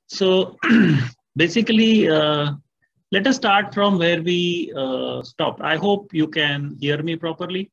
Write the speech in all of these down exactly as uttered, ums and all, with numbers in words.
So basically, uh, let us start from where we uh, stopped. I hope you can hear me properly.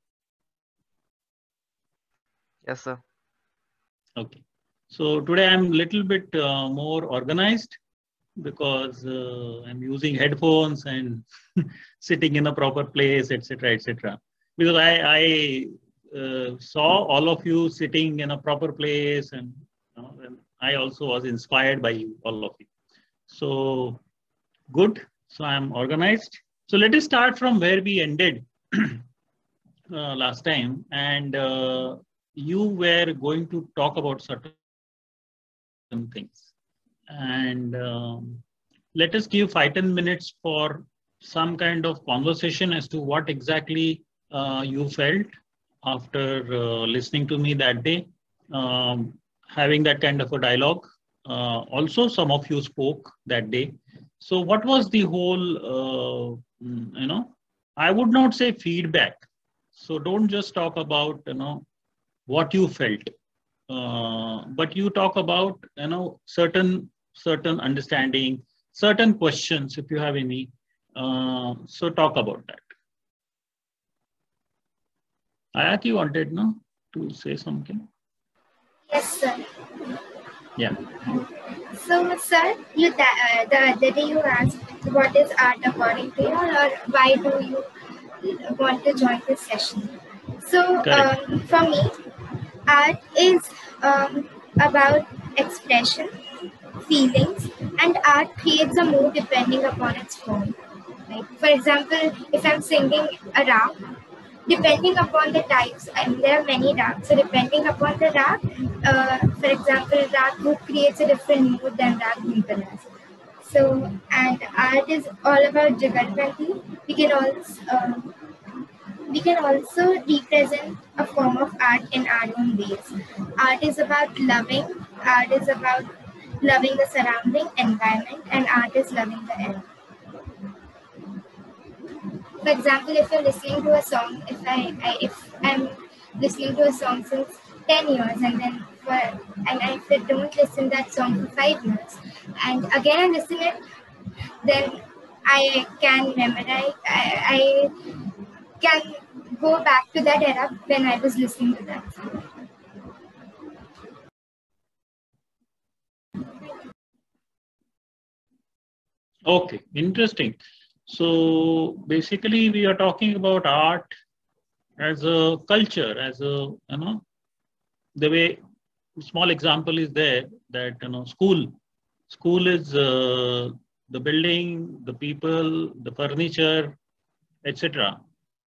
Yes, sir. Okay. So today I'm a little bit uh, more organized because uh, I'm using headphones and sitting in a proper place, et cetera, et cetera. Because I, I uh, saw all of you sitting in a proper place, and, you know, and I also was inspired by you, all of you. So good. So I'm organized. So let us start from where we ended uh, last time, and uh, you were going to talk about certain things. And um, let us give five ten minutes for some kind of conversation as to what exactly uh, you felt after uh, listening to me that day, um, having that kind of a dialogue. Uh, also, some of you spoke that day. So, what was the whole, uh, mm, you know, I would not say feedback. So, don't just talk about, you know, what you felt, uh, but you talk about, you know, certain certain understanding, certain questions if you have any. Uh, so talk about that. Ayati wanted no to say something. Yes, sir. Yeah. So, sir, you th- uh, the other day you asked what is art according to you, or why do you want to join this session? So, Correct. um, for me, art is um, about expression, feelings, and art creates a mood depending upon its form. Like, for example, if I'm singing a rap, depending upon the types, and there are many rags. So depending upon the rag, uh, for example, rag group creates a different mood than rag people has. So, and art is all about jugalbandi. We can also um, we can also represent a form of art in our own ways. Art is about loving. Art is about loving the surrounding environment, and art is loving the earth. For example, if you're listening to a song, if I, I if I'm listening to a song since ten years, and then for and if I don't listen that song for five years, and again I listen it, then I can memorize. I, I can go back to that era when I was listening to that song. Okay, interesting. So basically we are talking about art as a culture, as a, you know, the way, small example is there that, you know, school school is uh, the building, the people, the furniture, etc.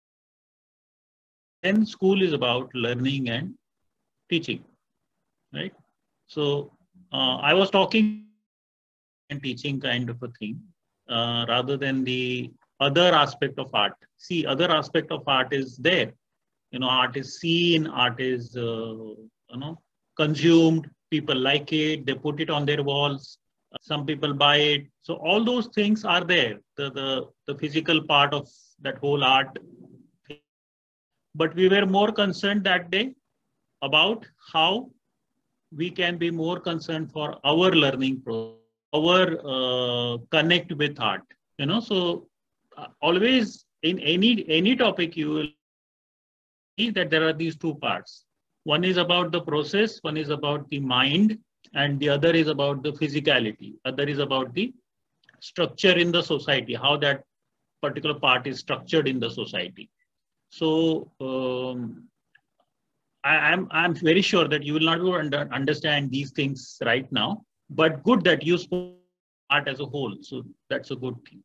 Then school is about learning and teaching, right? So uh, I was talking and teaching kind of a thing, uh, rather than the other aspect of art. See, other aspect of art is there. You know, art is seen, art is, uh, you know, consumed. People like it, they put it on their walls. Some people buy it. So all those things are there. The the the physical part of that whole art. But we were more concerned that day about how we can be more concerned for our learning process, our uh, connect with art. You know, so uh, always in any any topic you will see that there are these two parts. One is about the process, one is about the mind, and the other is about the physicality. Other is about the structure in the society, how that particular part is structured in the society. So um, I, I'm I'm very sure that you will not under, understand these things right now, but good that you spoke art as a whole. So that's a good thing.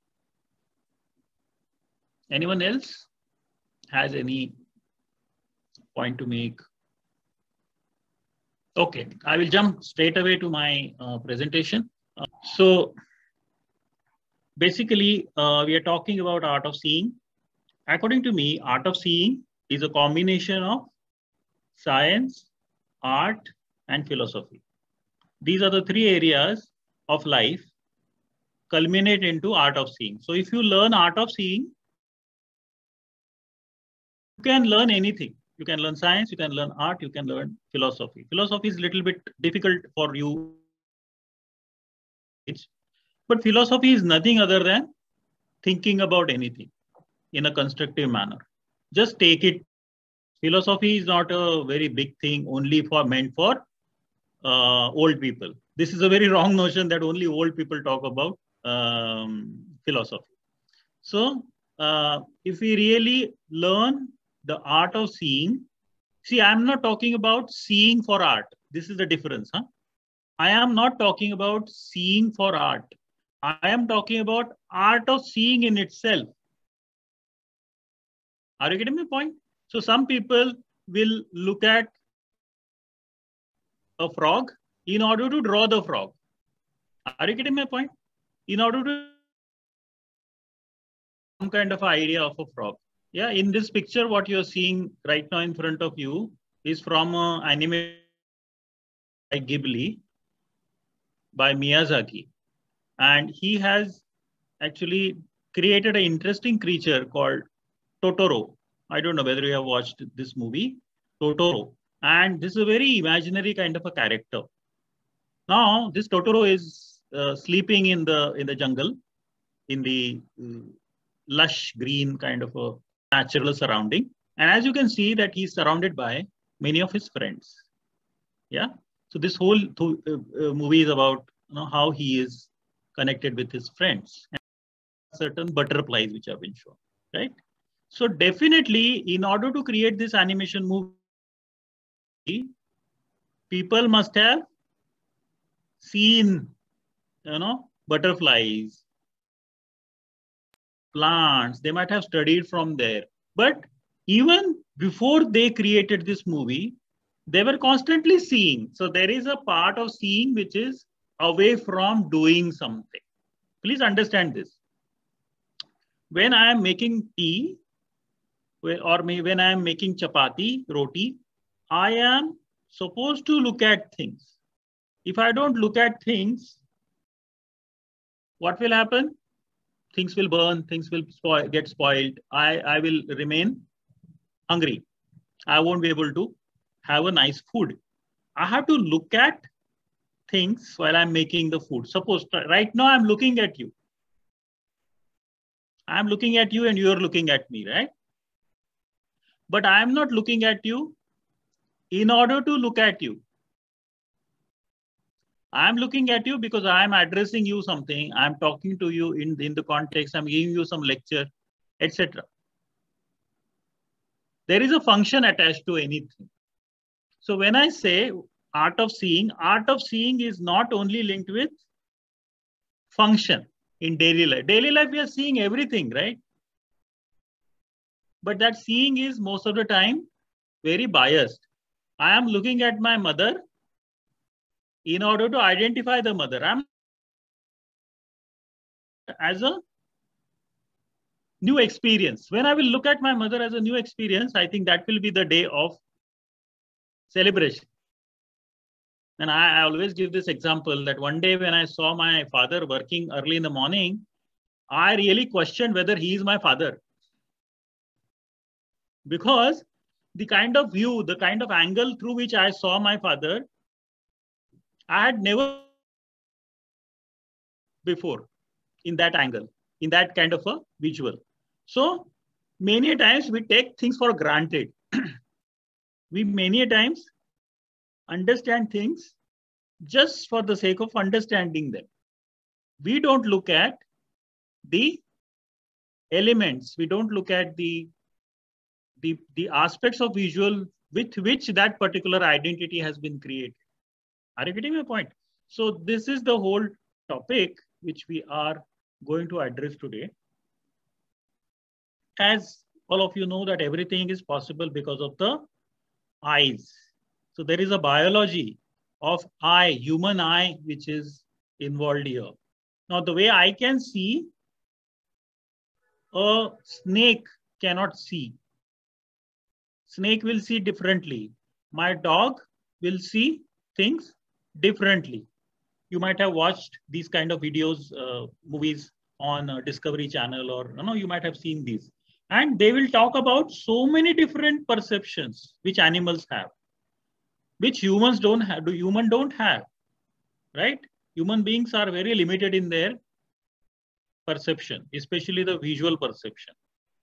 Anyone else has any point to make? Okay, I will jump straight away to my uh, presentation. Uh, so basically, uh, we are talking about art of seeing. According to me, art of seeing is a combination of science, art, and philosophy. These are the three areas of life culminate into art of seeing. So if you learn art of seeing, you can learn anything. You can learn science, you can learn art, you can learn philosophy. Philosophy is a little bit difficult for you But philosophy is nothing other than thinking about anything in a constructive manner. Just take it. Philosophy is not a very big thing only for meant for uh, old people. This is a very wrong notion that only old people talk about um, philosophy. So uh, if we really learn the art of seeing, see, I'm not talking about seeing for art. This is the difference. Huh? I am not talking about seeing for art. I am talking about art of seeing in itself. Are you getting my point? So some people will look at a frog in order to draw the frog. Are you getting my point? In order to some kind of idea of a frog. Yeah, in this picture, what you're seeing right now in front of you is from an anime by Ghibli by Miyazaki. And he has actually created an interesting creature called Totoro. I don't know whether you have watched this movie, Totoro. And this is a very imaginary kind of a character. Now, this Totoro is uh, sleeping in the in the jungle, in the uh, lush green kind of a natural surrounding. And as you can see that he's surrounded by many of his friends. Yeah. So this whole th uh, uh, movie is about you know, how he is connected with his friends. And certain butterflies which have been shown, right? So definitely, in order to create this animation movie, people must have seen, you know, butterflies, plants. They might have studied from there. But even before they created this movie, they were constantly seeing. So there is a part of seeing which is away from doing something. Please understand this. When I am making tea, or when I am making chapati, roti, I am supposed to look at things. If I don't look at things, what will happen? Things will burn, things will spoil, get spoiled. I, I will remain hungry. I won't be able to have a nice food. I have to look at things while I'm making the food. Suppose right now I'm looking at you. I'm looking at you and you're looking at me, right? But I'm not looking at you in order to look at you. I'm looking at you because I'm addressing you something. I'm talking to you in, in the context. I'm giving you some lecture, et cetera. There is a function attached to anything. So when I say art of seeing, art of seeing is not only linked with function in daily life. Daily life, we are seeing everything, right? But that seeing is most of the time very biased. I am looking at my mother in order to identify the mother. I'm as a new experience. When I will look at my mother as a new experience, I think that will be the day of celebration. And I, I always give this example that one day when I saw my father working early in the morning, I really questioned whether he is my father. Because the kind of view, the kind of angle through which I saw my father, I had never before in that angle, in that kind of a visual. So many times we take things for granted. We many times understand things just for the sake of understanding them. We don't look at the elements. We don't look at the The, the aspects of visual with which that particular identity has been created. Are you getting my point? So this is the whole topic which we are going to address today. As all of you know that everything is possible because of the eyes. So there is a biology of eye, human eye, which is involved here. Now the way I can see, a snake cannot see. Snake will see differently. My dog will see things differently. You might have watched these kind of videos, uh, movies on uh, Discovery Channel, or you know, you might have seen these. And they will talk about so many different perceptions which animals have, which humans don't have, do human don't have, right? human beings are very limited in their perception, especially the visual perception.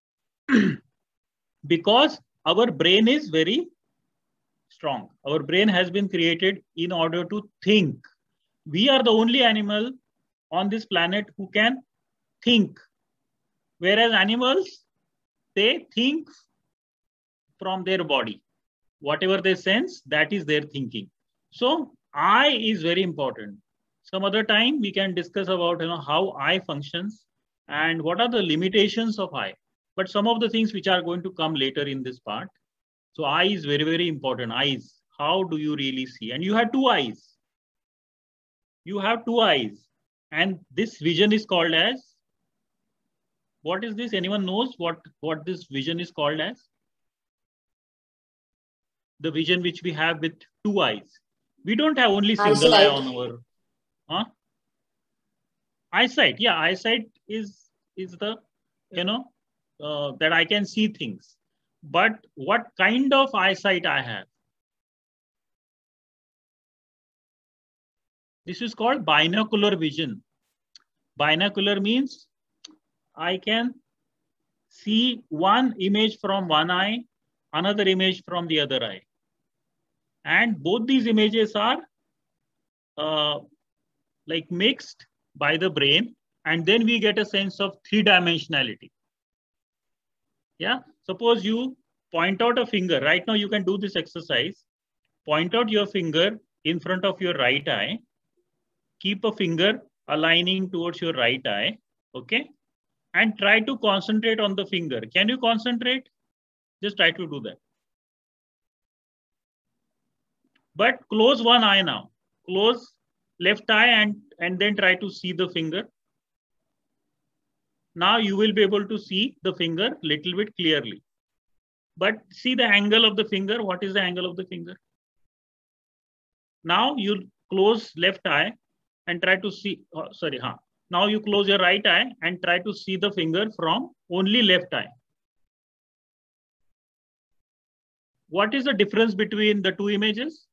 Because our brain is very strong. Our brain has been created in order to think. We are the only animal on this planet who can think. Whereas animals, they think from their body. Whatever they sense, that is their thinking. So eye is very important. Some other time we can discuss about, you know, how eye functions and what are the limitations of eye. But some of the things which are going to come later in this part. So eye is very, very important. Eyes. How do you really see? And you have two eyes. You have two eyes. And this vision is called as, what is this? Anyone knows what, what this vision is called as? The vision which we have with two eyes. We don't have only single eye on our, huh? Eyesight. Yeah, eyesight is, is the, you know, uh, that I can see things. But what kind of eyesight I have? This is called binocular vision. Binocular means I can see one image from one eye, another image from the other eye. And both these images are uh, like mixed by the brain, and then we get a sense of three-dimensionality. Yeah, suppose you point out a finger. Right now you can do this exercise. Point out your finger in front of your right eye. Keep a finger aligning towards your right eye, okay? And try to concentrate on the finger. Can you concentrate? Just try to do that. But close one eye now. Close left eye and, and then try to see the finger. Now you will be able to see the finger little bit clearly. But see the angle of the finger. What is the angle of the finger? Now you close left eye and try to see, oh, sorry, huh. Now you close your right eye and try to see the finger from only left eye. What is the difference between the two images?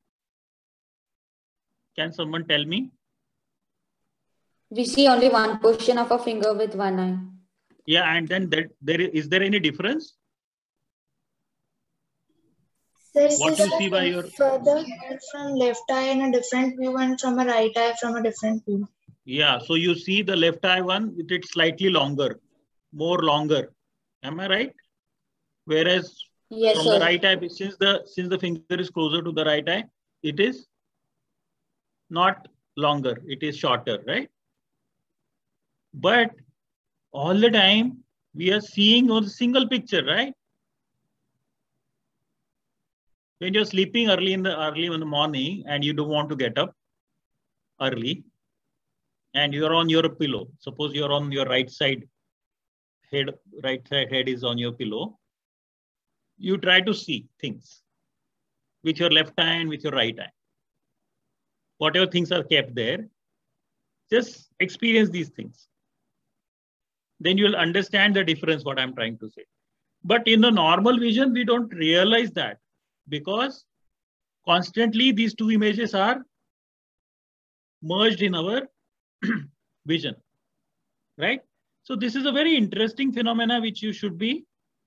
Can someone tell me? We see only one portion of a finger with one eye. Yeah, and then that, there is, is there any difference? There's What you see by your further from left eye in a different view and from a right eye from a different view. Yeah, so you see the left eye one, it is slightly longer, more longer. Am I right? Whereas yes, from sir. the right eye, since the since the finger is closer to the right eye, it is not longer, it is shorter, right? But all the time we are seeing on a single picture, right? When you're sleeping early in the early in the morning and you don't want to get up early, and you're on your pillow. Suppose you're on your right side head, right side head is on your pillow. You try to see things with your left eye and with your right eye. Whatever things are kept there, just experience these things. Then you'll understand the difference, what I'm trying to say. But in the normal vision, we don't realize that because constantly these two images are merged in our vision, right? So this is a very interesting phenomena which you should be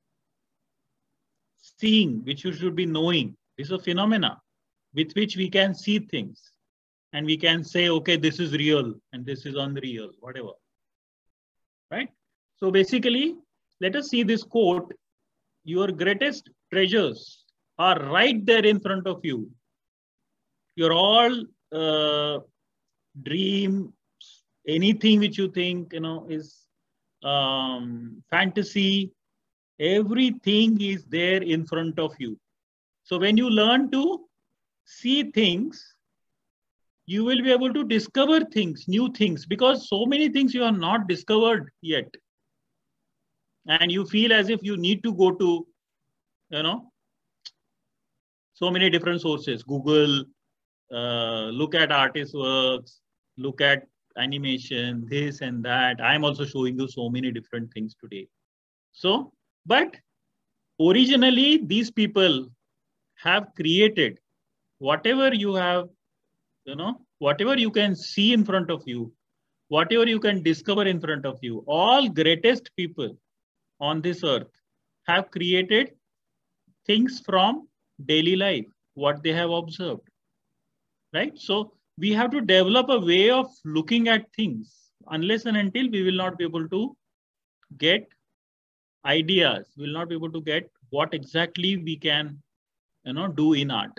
seeing, which you should be knowing. This is a phenomena with which we can see things and we can say, okay, this is real and this is unreal, whatever, right? So basically, let us see this quote. Your greatest treasures are right there in front of you. Your all uh, dream, anything which you think, you know, is um, fantasy, everything is there in front of you. So when you learn to see things, you will be able to discover things, new things, because so many things you have not discovered yet. And you feel as if you need to go to, you know, so many different sources, Google, uh, look at artist works, look at animation, this and that. I'm also showing you so many different things today. So, but originally these people have created whatever you have, you know, whatever you can see in front of you, whatever you can discover in front of you, all greatest people on this earth have created things from daily life, what they have observed, right? So we have to develop a way of looking at things. Unless and until we will not be able to get ideas, we will not be able to get what exactly we can, you know, do in art.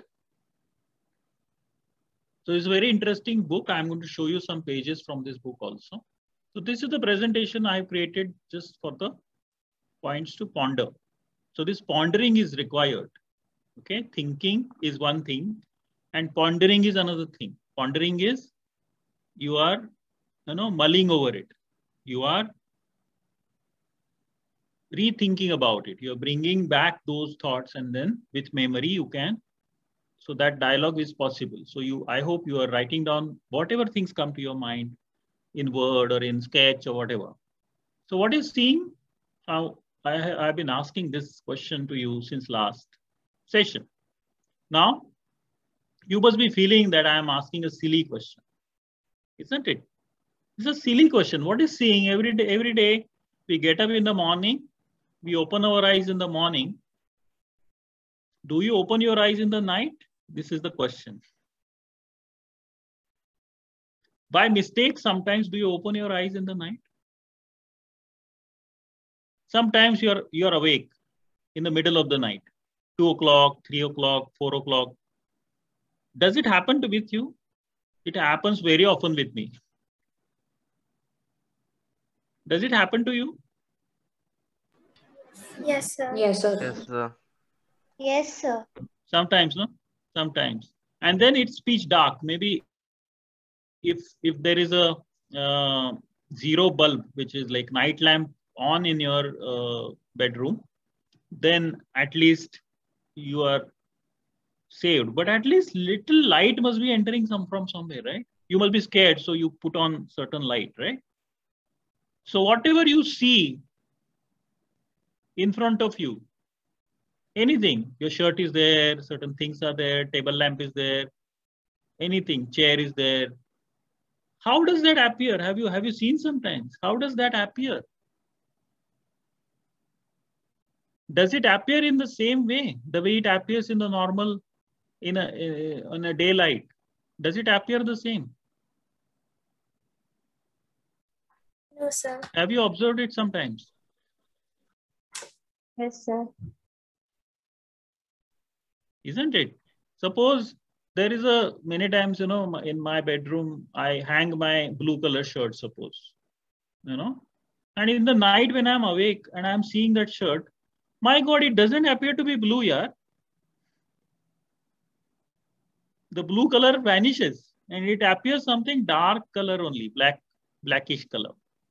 So it's a very interesting book. I'm going to show you some pages from this book also. So this is the presentation I've created just for the points to ponder. So this pondering is required. Okay, thinking is one thing and pondering is another thing. Pondering is you are, you know, mulling over it. You are rethinking about it. You're bringing back those thoughts and then with memory you can, so that dialogue is possible. So you, I hope you are writing down whatever things come to your mind in Word or in Sketch or whatever. So what is seeing? How I, I've been asking this question to you since last session. Now, you must be feeling that I am asking a silly question, isn't it? It's a silly question. What is seeing? Every day, every day we get up in the morning, we open our eyes in the morning. Do you open your eyes in the night? This is the question. By mistake, sometimes do you open your eyes in the night? Sometimes you're you're awake in the middle of the night, two o'clock, three o'clock, four o'clock. Does it happen to with you? It happens very often with me. Does it happen to you? Yes, sir. Yes, sir. Yes, sir. Yes, sir. Sometimes, no? Sometimes. And then it's pitch dark. Maybe if if there is a uh, zero bulb, which is like night lamp on in your uh, bedroom, then at least you are saved. But at least little light must be entering some from somewhere, right? You must be scared, so you put on certain light, right? So whatever you see in front of you, anything, your shirt is there, certain things are there, table lamp is there, anything, chair is there. How does that appear? Have you have you seen sometimes? How does that appear? Does it appear in the same way, the way it appears in the normal, in a in a daylight? Does it appear the same? No, sir. Have you observed it sometimes? Yes, sir. Isn't it? Suppose there is a many times, you know, in my bedroom, I hang my blue color shirt, suppose, you know, and in the night when I'm awake and I'm seeing that shirt, my God, it doesn't appear to be blue, yeah. The blue color vanishes and it appears something dark color only, black, blackish color.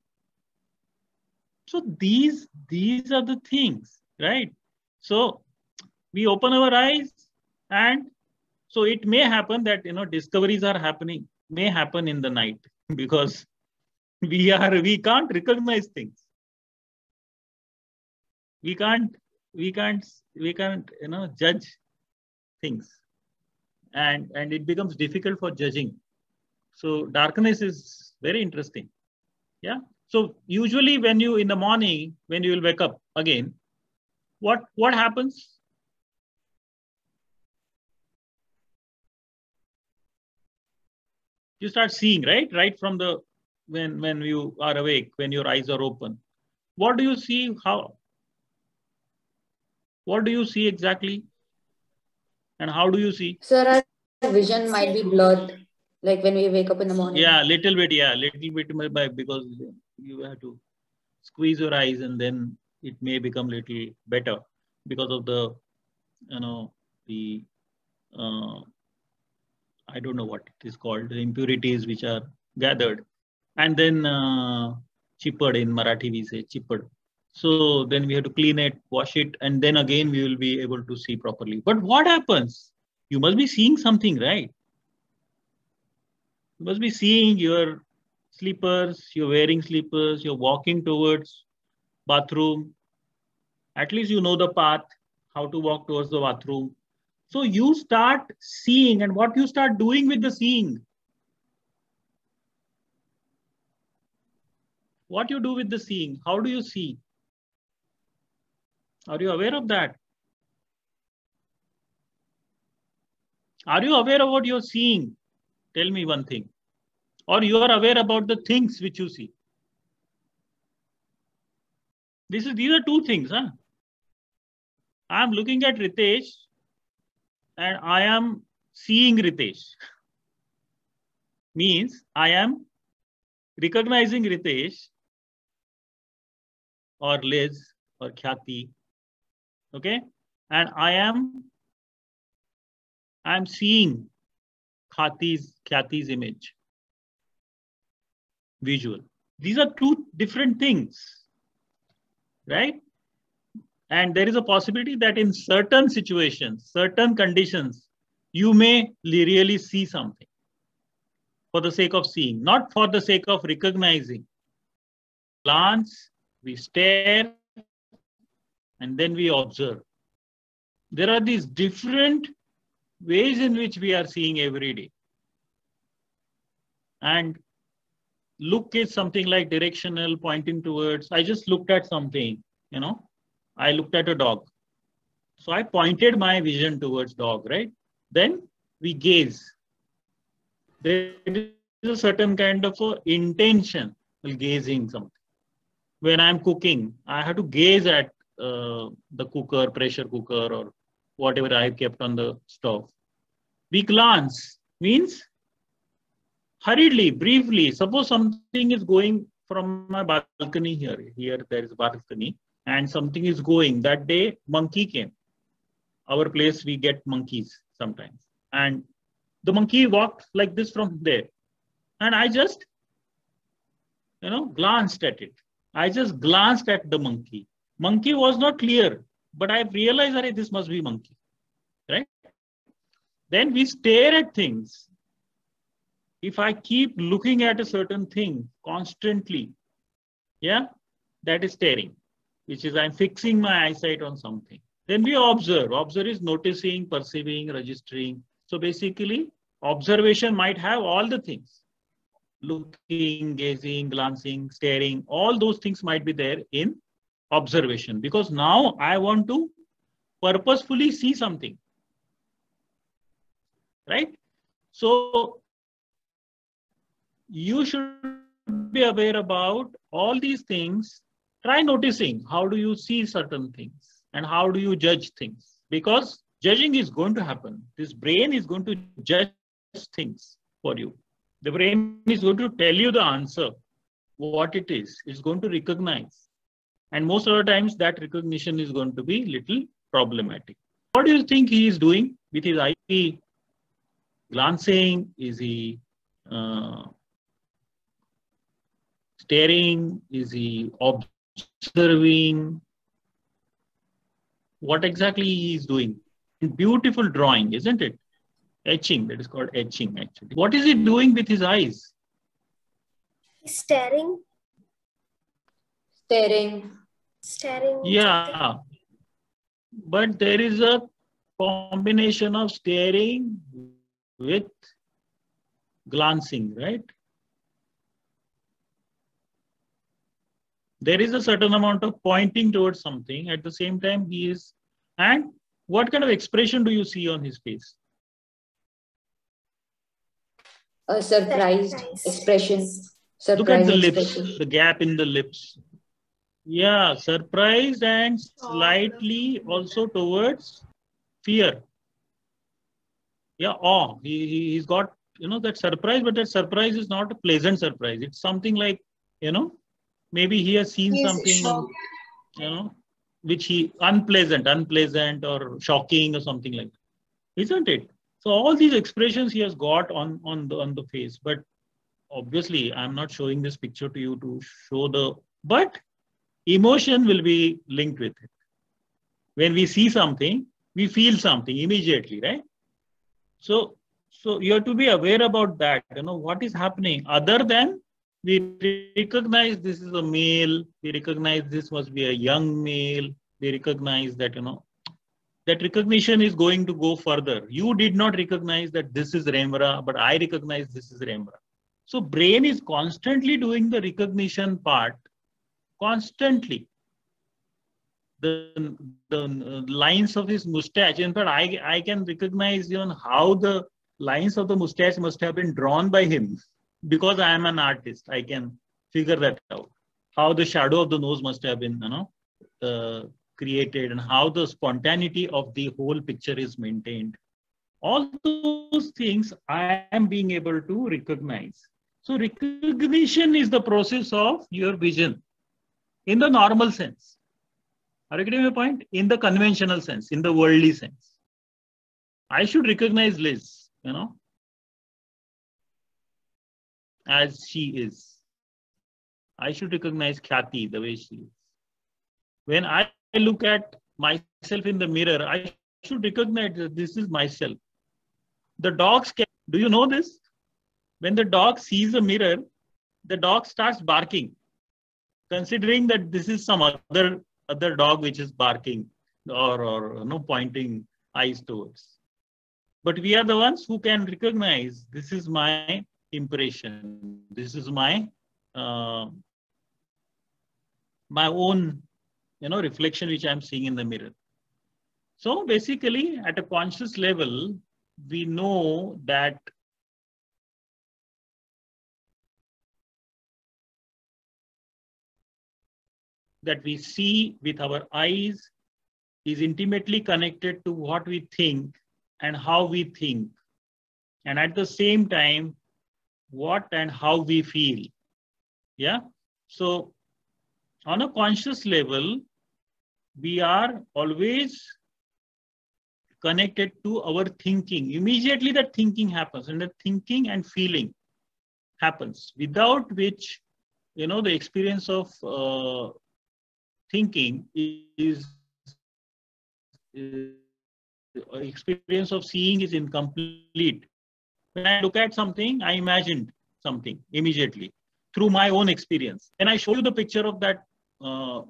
So these, these are the things, right? So we open our eyes and so it may happen that, you know, discoveries are happening, may happen in the night because we are, we can't recognize things. We can't, we can't, we can't, you know, judge things. And, and it becomes difficult for judging. So darkness is very interesting. Yeah. So usually when you, in the morning, when you will wake up again, what, what happens? You start seeing, right? Right from the, when, when you are awake, when your eyes are open. What do you see? How? What do you see exactly? And how do you see? Sir, our vision might be blurred, like when we wake up in the morning. Yeah, little bit, yeah, little bit, because you have to squeeze your eyes and then it may become little better because of the, you know, the, uh, I don't know what it is called, the impurities which are gathered. And then uh, chippered, in Marathi we say chippered. So then we have to clean it, wash it, and then again we will be able to see properly. But what happens? You must be seeing something, right? You must be seeing your slippers, you're wearing slippers, you're walking towards bathroom. At least you know the path, how to walk towards the bathroom. So you start seeing, and what you start doing with the seeing? what you do with the seeing? How do you see? Are you aware of that? Are you aware of what you're seeing? Tell me one thing. Or you are aware about the things which you see? This is, these are two things. Huh? I am looking at Ritesh and I am seeing Ritesh. Means I am recognizing Ritesh or Liz or Khyati. Okay. And I am, I am seeing Khyati's, Khyati's image. Visual. These are two different things. Right? And there is a possibility that in certain situations, certain conditions, you may really see something for the sake of seeing, not for the sake of recognizing. Glance, we stare, and then we observe. There are these different ways in which we are seeing every day. And look is something like directional, pointing towards. I just looked at something, you know, I looked at a dog. So I pointed my vision towards dog, right? Then we gaze. There is a certain kind of a intention while gazing something. When I'm cooking, I have to gaze at uh, the cooker, pressure cooker, or whatever I've kept on the stove. We glance means hurriedly, briefly. Suppose something is going from my balcony here. Here there is a balcony and something is going. That day, monkey came. Our place, we get monkeys sometimes. And the monkey walked like this from there. And I just, you know, glanced at it. I just glanced at the monkey. Monkey was not clear, but I realized that this must be monkey, right? Then we stare at things. If I keep looking at a certain thing constantly, yeah, that is staring, which is I'm fixing my eyesight on something. Then we observe. Observe is noticing, perceiving, registering. So basically, observation might have all the things. Looking, gazing, glancing, staring, all those things might be there in observation. Because now I want to purposefully see something. Right? So you should be aware about all these things. Try noticing how do you see certain things and how do you judge things. Because judging is going to happen. This brain is going to judge things for you. The brain is going to tell you the answer, what it is. It's going to recognize. And most of the times that recognition is going to be little problematic. What do you think he is doing with his eye? Is he glancing? Is he uh, staring? Is he observing? What exactly he is doing? Beautiful drawing, isn't it? Etching, that is called etching actually. What is he doing with his eyes? He's staring. Staring. Staring. Yeah. But there is a combination of staring with glancing, right? There is a certain amount of pointing towards something. At the same time, he is. And what kind of expression do you see on his face? A surprised Surprise. expression. Look at Surprised the lips, expression. the gap in the lips. Yeah, surprised and slightly also towards fear. Yeah, awe. He, he, he's got, you know, that surprise, but that surprise is not a pleasant surprise. It's something like, you know, maybe he has seen He is something, shocked. you know, which he, unpleasant, unpleasant or shocking or something like that. Isn't it? So all these expressions he has got on, on, the, on the face, but obviously I'm not showing this picture to you to show the, but emotion will be linked with it. When we see something, we feel something immediately, right? So, so you have to be aware about that, you know, what is happening other than we recognize this is a male, we recognize this must be a young male, we recognize that, you know, that recognition is going to go further. You did not recognize that this is Remra, but I recognize this is Remra. So brain is constantly doing the recognition part, constantly. The, the lines of his mustache, in fact, I, I can recognize even how the lines of the mustache must have been drawn by him, because I am an artist. I can figure that out. How the shadow of the nose must have been, you know, uh, created, and how the spontaneity of the whole picture is maintained. All those things I am being able to recognize. So recognition is the process of your vision in the normal sense. Are you getting my point? In the conventional sense, in the worldly sense. I should recognize Liz, you know, as she is. I should recognize Khyati the way she is. When I look at myself in the mirror, I should recognize that this is myself. The dogs can, do you know this? When the dog sees a mirror, the dog starts barking, considering that this is some other, other dog which is barking or, or you know, pointing eyes towards. But we are the ones who can recognize this is my impression. This is my uh, my own, you know, reflection which I'm seeing in the mirror. So basically, at a conscious level, we know that that we see with our eyes is intimately connected to what we think and how we think, and at the same time, what and how we feel. Yeah. So on a conscious level, we are always connected to our thinking. Immediately that thinking happens, and the thinking and feeling happens, without which, you know, the experience of uh, thinking is, is experience of seeing is incomplete. When I look at something, I imagined something immediately through my own experience. When I show you the picture of that uh,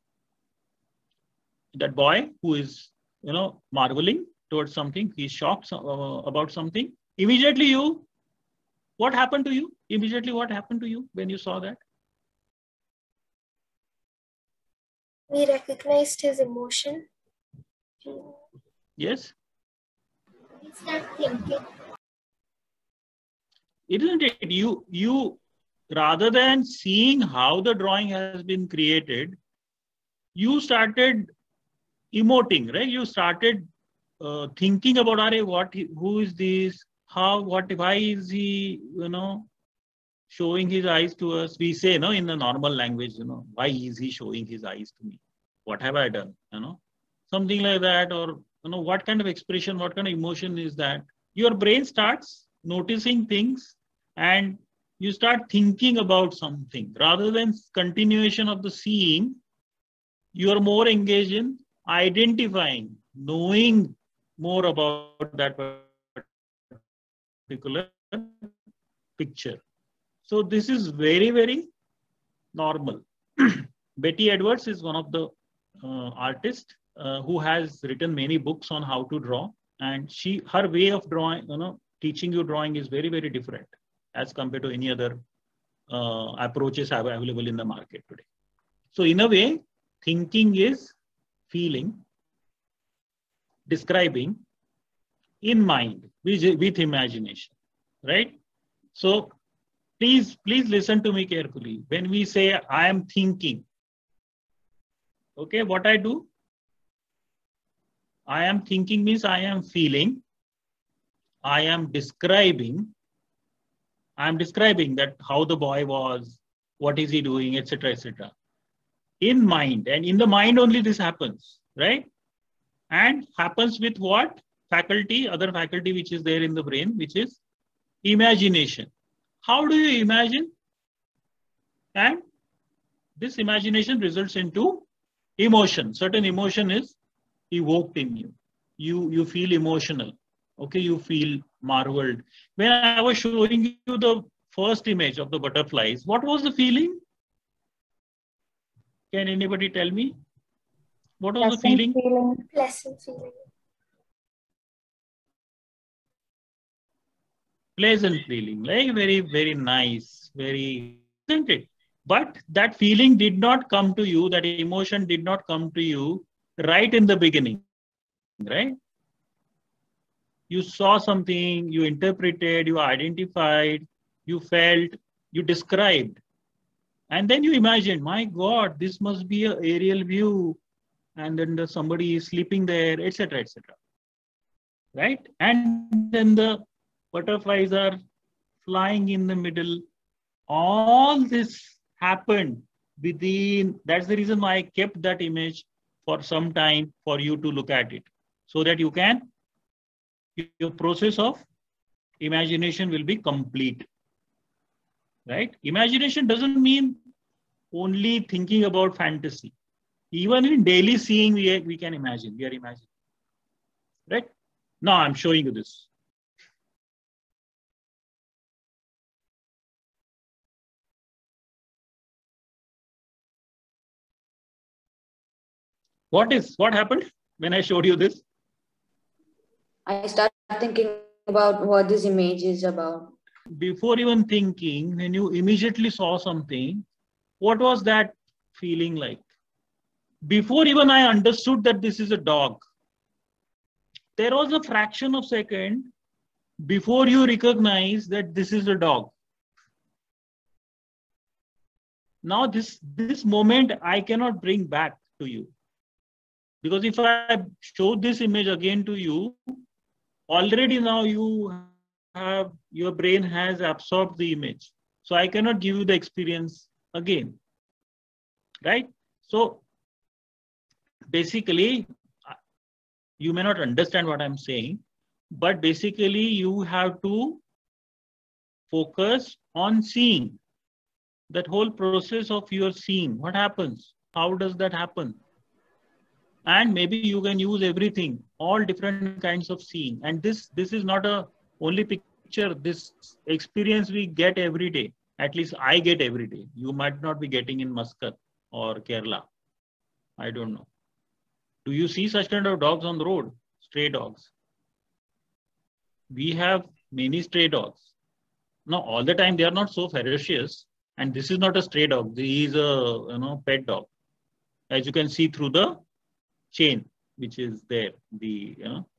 that boy who is, you know, marveling towards something, he's shocked uh, about something. Immediately, you, what happened to you? Immediately, what happened to you when you saw that? We recognized his emotion. Yes. We start thinking. Isn't it? You, you, rather than seeing how the drawing has been created, you started emoting, right? You started uh, thinking about, Are, what, who is this? How, what, why is he, you know, showing his eyes to us? We say, no, in the normal language, you know, why is he showing his eyes to me? What have I done? You know, something like that, or, you know, what kind of expression, what kind of emotion is that? Your brain starts noticing things, and you start thinking about something rather than continuation of the seeing. You are more engaged in identifying, knowing more about that particular picture. So this is very, very normal. Betty Edwards is one of the uh, artists uh, who has written many books on how to draw, and she, her way of drawing, you know, teaching you drawing is very, very different as compared to any other uh, approaches available in the market today. So in a way, thinking is feeling, describing in mind with, with imagination, right? So please, please listen to me carefully. When we say I am thinking, okay, what I do? I am thinking means I am feeling, I am describing, I am describing that how the boy was, what is he doing, et cetera, et cetera. In mind, and in the mind only this happens, right? And happens with what? Faculty, other faculty which is there in the brain, which is imagination. How do you imagine? And this imagination results into emotion. Certain emotion is evoked in you. You, you feel emotional. Okay, you feel marveled. When I was showing you the first image of the butterflies, what was the feeling? Can anybody tell me? What was Pleasant the feeling? feeling. Pleasant feeling. pleasant feeling, like very, very nice, very, isn't it? But that feeling did not come to you, that emotion did not come to you right in the beginning, right? You saw something, you interpreted, you identified, you felt, you described. And then you imagined, my God, this must be an aerial view. And then the, somebody is sleeping there, et cetera, et cetera. Right? And then the butterflies are flying in the middle. All this happened within, that's the reason why I kept that image for some time for you to look at it. So that you can, your process of imagination will be complete. Right? Imagination doesn't mean only thinking about fantasy. Even in daily seeing, we, we can imagine, we are imagining. Right? Now I'm showing you this. What is, what happened when I showed you this? I started thinking about what this image is about. Before even thinking, when you immediately saw something, what was that feeling like? Before even I understood that this is a dog, there was a fraction of a second before you recognize that this is a dog. Now this, this moment I cannot bring back to you. Because if I show this image again to you, already now you have, your brain has absorbed the image. So I cannot give you the experience again, right? So basically, you may not understand what I'm saying, but basically you have to focus on seeing. That whole process of your seeing, what happens? How does that happen? And maybe you can use everything, all different kinds of seeing. And this, this is not a only picture, this experience we get every day. At least I get every day. You might not be getting in Muscat or Kerala. I don't know. Do you see such kind of dogs on the road? Stray dogs. We have many stray dogs. Now, all the time they are not so ferocious. And this is not a stray dog. This is a you know pet dog. As you can see through the chain, which is there. The you know.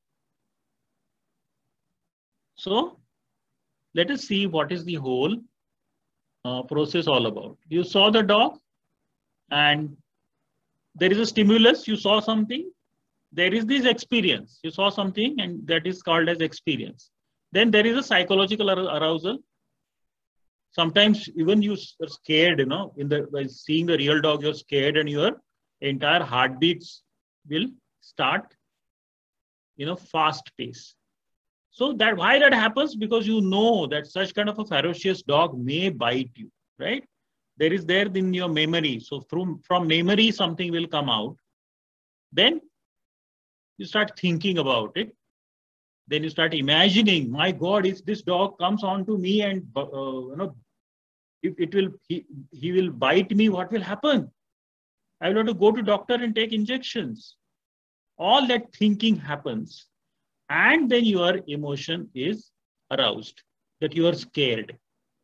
So let us see what is the whole uh, process all about. You saw the dog, and there is a stimulus. You saw something. There is this experience. You saw something, and that is called as experience. Then there is a psychological arousal. Sometimes even you are scared, you know, in the by seeing the real dog, you're scared, and your entire heartbeats will start, you know, fast pace. So that why that happens? Because you know that such kind of a ferocious dog may bite you, right? There is there in your memory. So from, from memory, something will come out. Then you start thinking about it. Then you start imagining, my God, if this dog comes on to me and, uh, you know, if it will, he, he will bite me, what will happen? I will have to go to doctor and take injections. All that thinking happens. And then your emotion is aroused, that you are scared.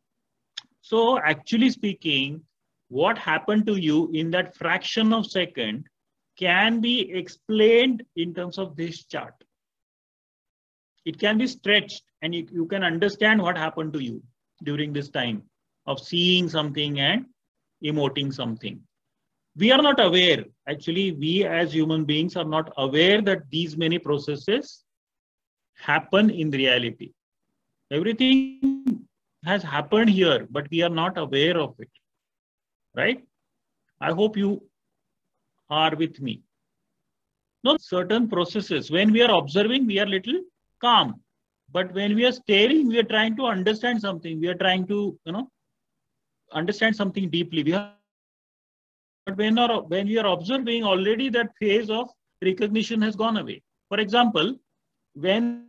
So actually speaking, what happened to you in that fraction of second can be explained in terms of this chart. It can be stretched, and you, you can understand what happened to you during this time of seeing something and emoting something. We are not aware, actually, we as human beings are not aware that these many processes happen in reality. Everything has happened here, but we are not aware of it, right? I hope you are with me. No, certain processes, when we are observing, we are little calm. But when we are staring, we are trying to understand something. We are trying to, you know, understand something deeply. We are, but when, our, when we are observing, already that phase of recognition has gone away. For example, when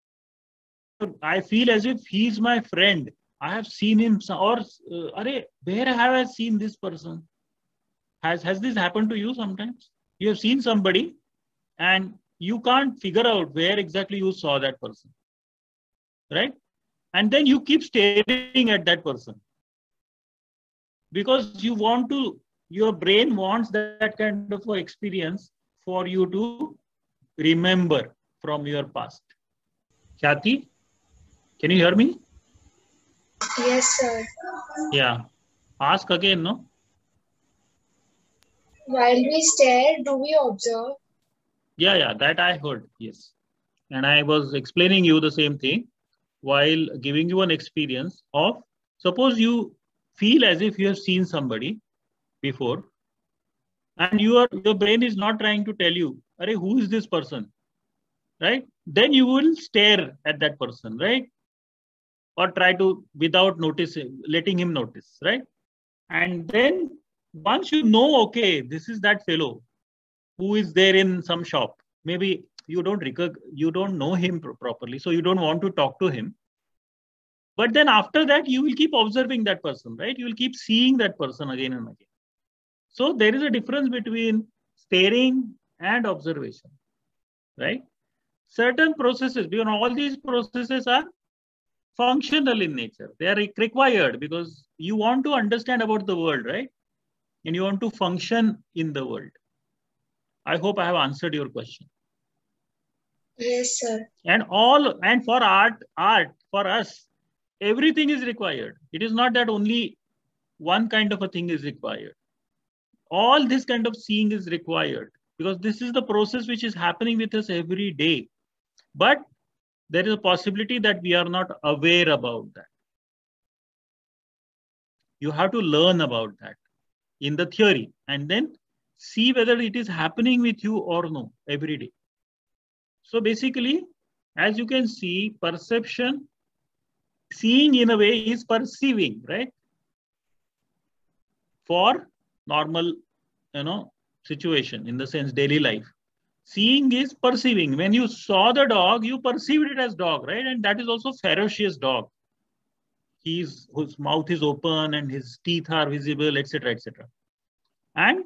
I feel as if he's my friend, I have seen him, or uh, Arey, where have I seen this person? Has, has this happened to you sometimes? You have seen somebody and you can't figure out where exactly you saw that person, right? and then you keep staring at that person because you want to, your brain wants that kind of experience for you to remember from your past. Khyati, can you hear me? Yes, sir. Yeah. Ask again, no? While we stare, do we observe? Yeah, yeah, that I heard, yes. And I was explaining you the same thing while giving you an experience of, suppose you feel as if you have seen somebody before, and your, your brain is not trying to tell you, Arey, who is this person, right? Then you will stare at that person, right? Or try to, without noticing, letting him notice, right? And then once you know, okay, this is that fellow who is there in some shop. Maybe you don't recog- you don't know him pro- properly, so you don't want to talk to him. But then after that, you will keep observing that person, right? You will keep seeing that person again and again. So there is a difference between staring and observation, right? Certain processes, beyond all these processes are functional in nature. They are required because you want to understand about the world, right? And you want to function in the world. I hope I have answered your question. Yes, sir. And all, and for art, art, for us, everything is required. It is not that only one kind of a thing is required. All this kind of seeing is required because this is the process which is happening with us every day. But there is a possibility that we are not aware about that. You have to learn about that in the theory and then see whether it is happening with you or no every day. So basically, as you can see, perception, seeing in a way is perceiving, right? For normal, you know, situation, in the sense daily life. Seeing is perceiving. When you saw the dog, you perceived it as dog, right? And that is also ferocious dog. He's, whose mouth is open and his teeth are visible, et cetera, et cetera. And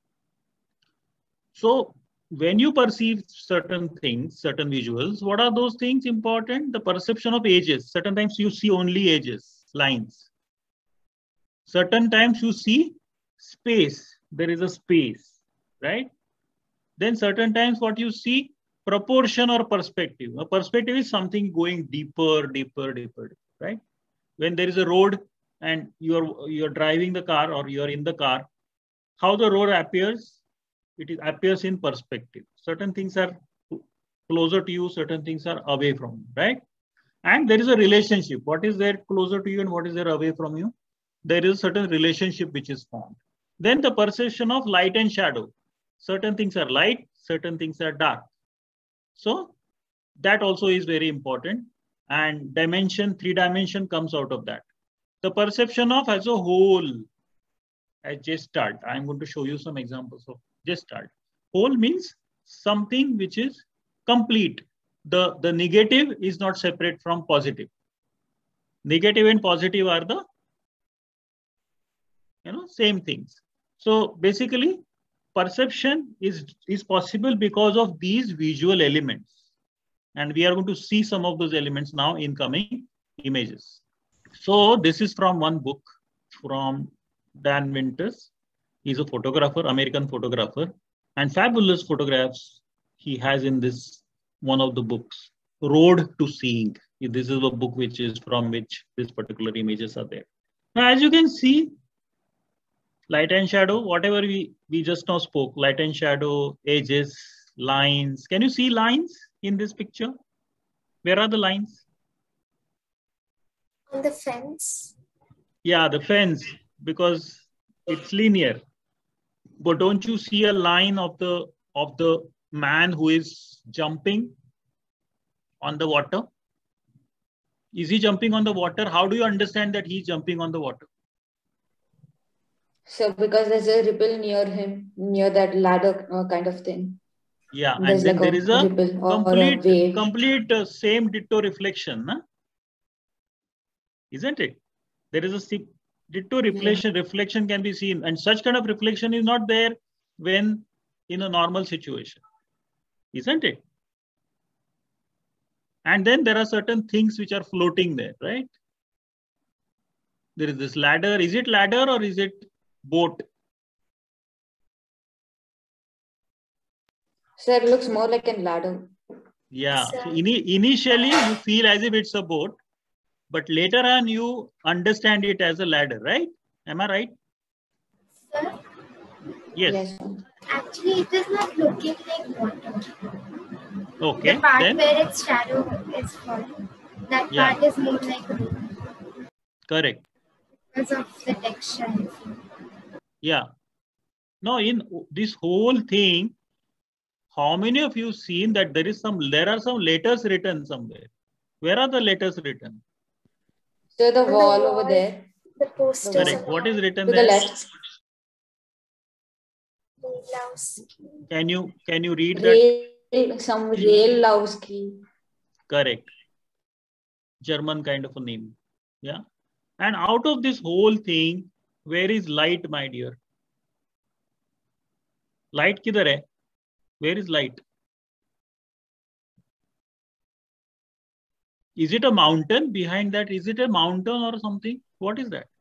so when you perceive certain things, certain visuals, what are those things important? The perception of edges. Certain times you see only edges, lines. Certain times you see space. There is a space, right? Then certain times what you see, proportion or perspective. A perspective is something going deeper, deeper, deeper, right? When there is a road and you're you're driving the car or you're in the car, how the road appears, it is appears in perspective. Certain things are closer to you, certain things are away from you, right? And there is a relationship. What is there closer to you and what is there away from you? There is a certain relationship which is formed. Then the perception of light and shadow. Certain things are light, certain things are dark. So that also is very important. And dimension, three dimension comes out of that. The perception of as a whole, as Gestalt. I'm going to show you some examples of Gestalt. Whole means something which is complete. The, the negative is not separate from positive. Negative and positive are the, you know, same things. So basically, perception is, is possible because of these visual elements. And we are going to see some of those elements now in coming images. So this is from one book from Dan Winters. He's a photographer, American photographer, and fabulous photographs he has in this one of the books, Road to Seeing. This is a book which is from which these particular images are there. Now, as you can see, light and shadow, whatever we, we just now spoke, light and shadow, edges, lines. Can you see lines in this picture? Where are the lines? On the fence. Yeah, the fence, because it's linear. But don't you see a line of the of the man who is jumping on the water? Is he jumping on the water? How do you understand that he's jumping on the water? So because there's a ripple near him, near that ladder uh, kind of thing. Yeah, There's and then like there a is a ripple or complete, a wave. complete uh, same ditto reflection, huh? Isn't it? There is a ditto reflection. Yeah. Reflection can be seen, and such kind of reflection is not there when in a normal situation, isn't it? And then there are certain things which are floating there, right? There is this ladder. Is it ladder or is it boat? Sir, it looks more like a ladder. Yeah. Sir. So in, initially, you feel as if it's a boat, but later on you understand it as a ladder, right? Am I right? Sir, Yes. Yes, sir. actually, it is not looking like water. Okay. The part Then where its shadow is falling, that Yeah. part is more like a road correct. because of the texture. Yeah. Now in this whole thing, how many of you seen that there is some there are some letters written somewhere? Where are the letters written? So the On the wall wall, over there, The posters wall. Correct. What is written to the there? left, Blouse. Can you can you read that? rail, some rail Lowski. Correct. German kind of a name. Yeah. And out of this whole thing, where is light, my dear? Light kidhar hai? Where is light? Is it a mountain behind that? Is it a mountain or something? What is that?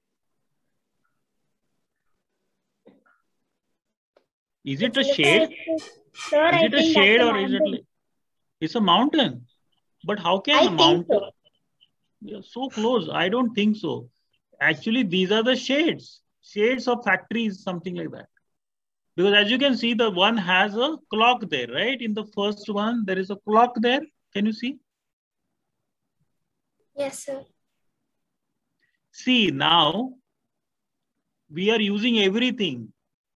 Is it a shade? Sir, Is I it a think shade that's a or is it? mountain. Like, it's a mountain. But how can I a think mountain? so. You're so close. I don't think so. Actually, these are the shades. Shades of factories, something like that. Because as you can see, the one has a clock there, right? In the first one, there is a clock there. Can you see? Yes, sir. See, now we are using everything.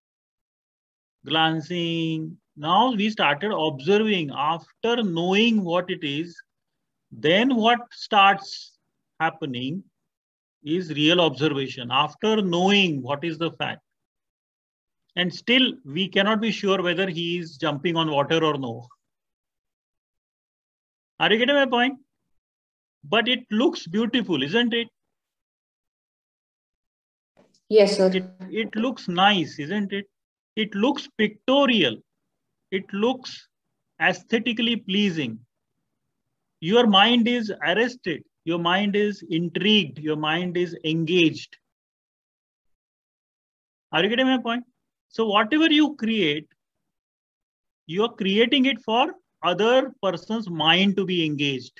Glancing. Now we started observing. After knowing what it is, then what starts happening is real observation. After knowing what is the fact. And still, we cannot be sure whether he is jumping on water or no. Are you getting my point? But it looks beautiful, isn't it? Yes, sir. It, it looks nice, isn't it? It looks pictorial. It looks aesthetically pleasing. Your mind is arrested. Your mind is intrigued. Your mind is engaged. Are you getting my point? So whatever you create, you are creating it for other person's mind to be engaged.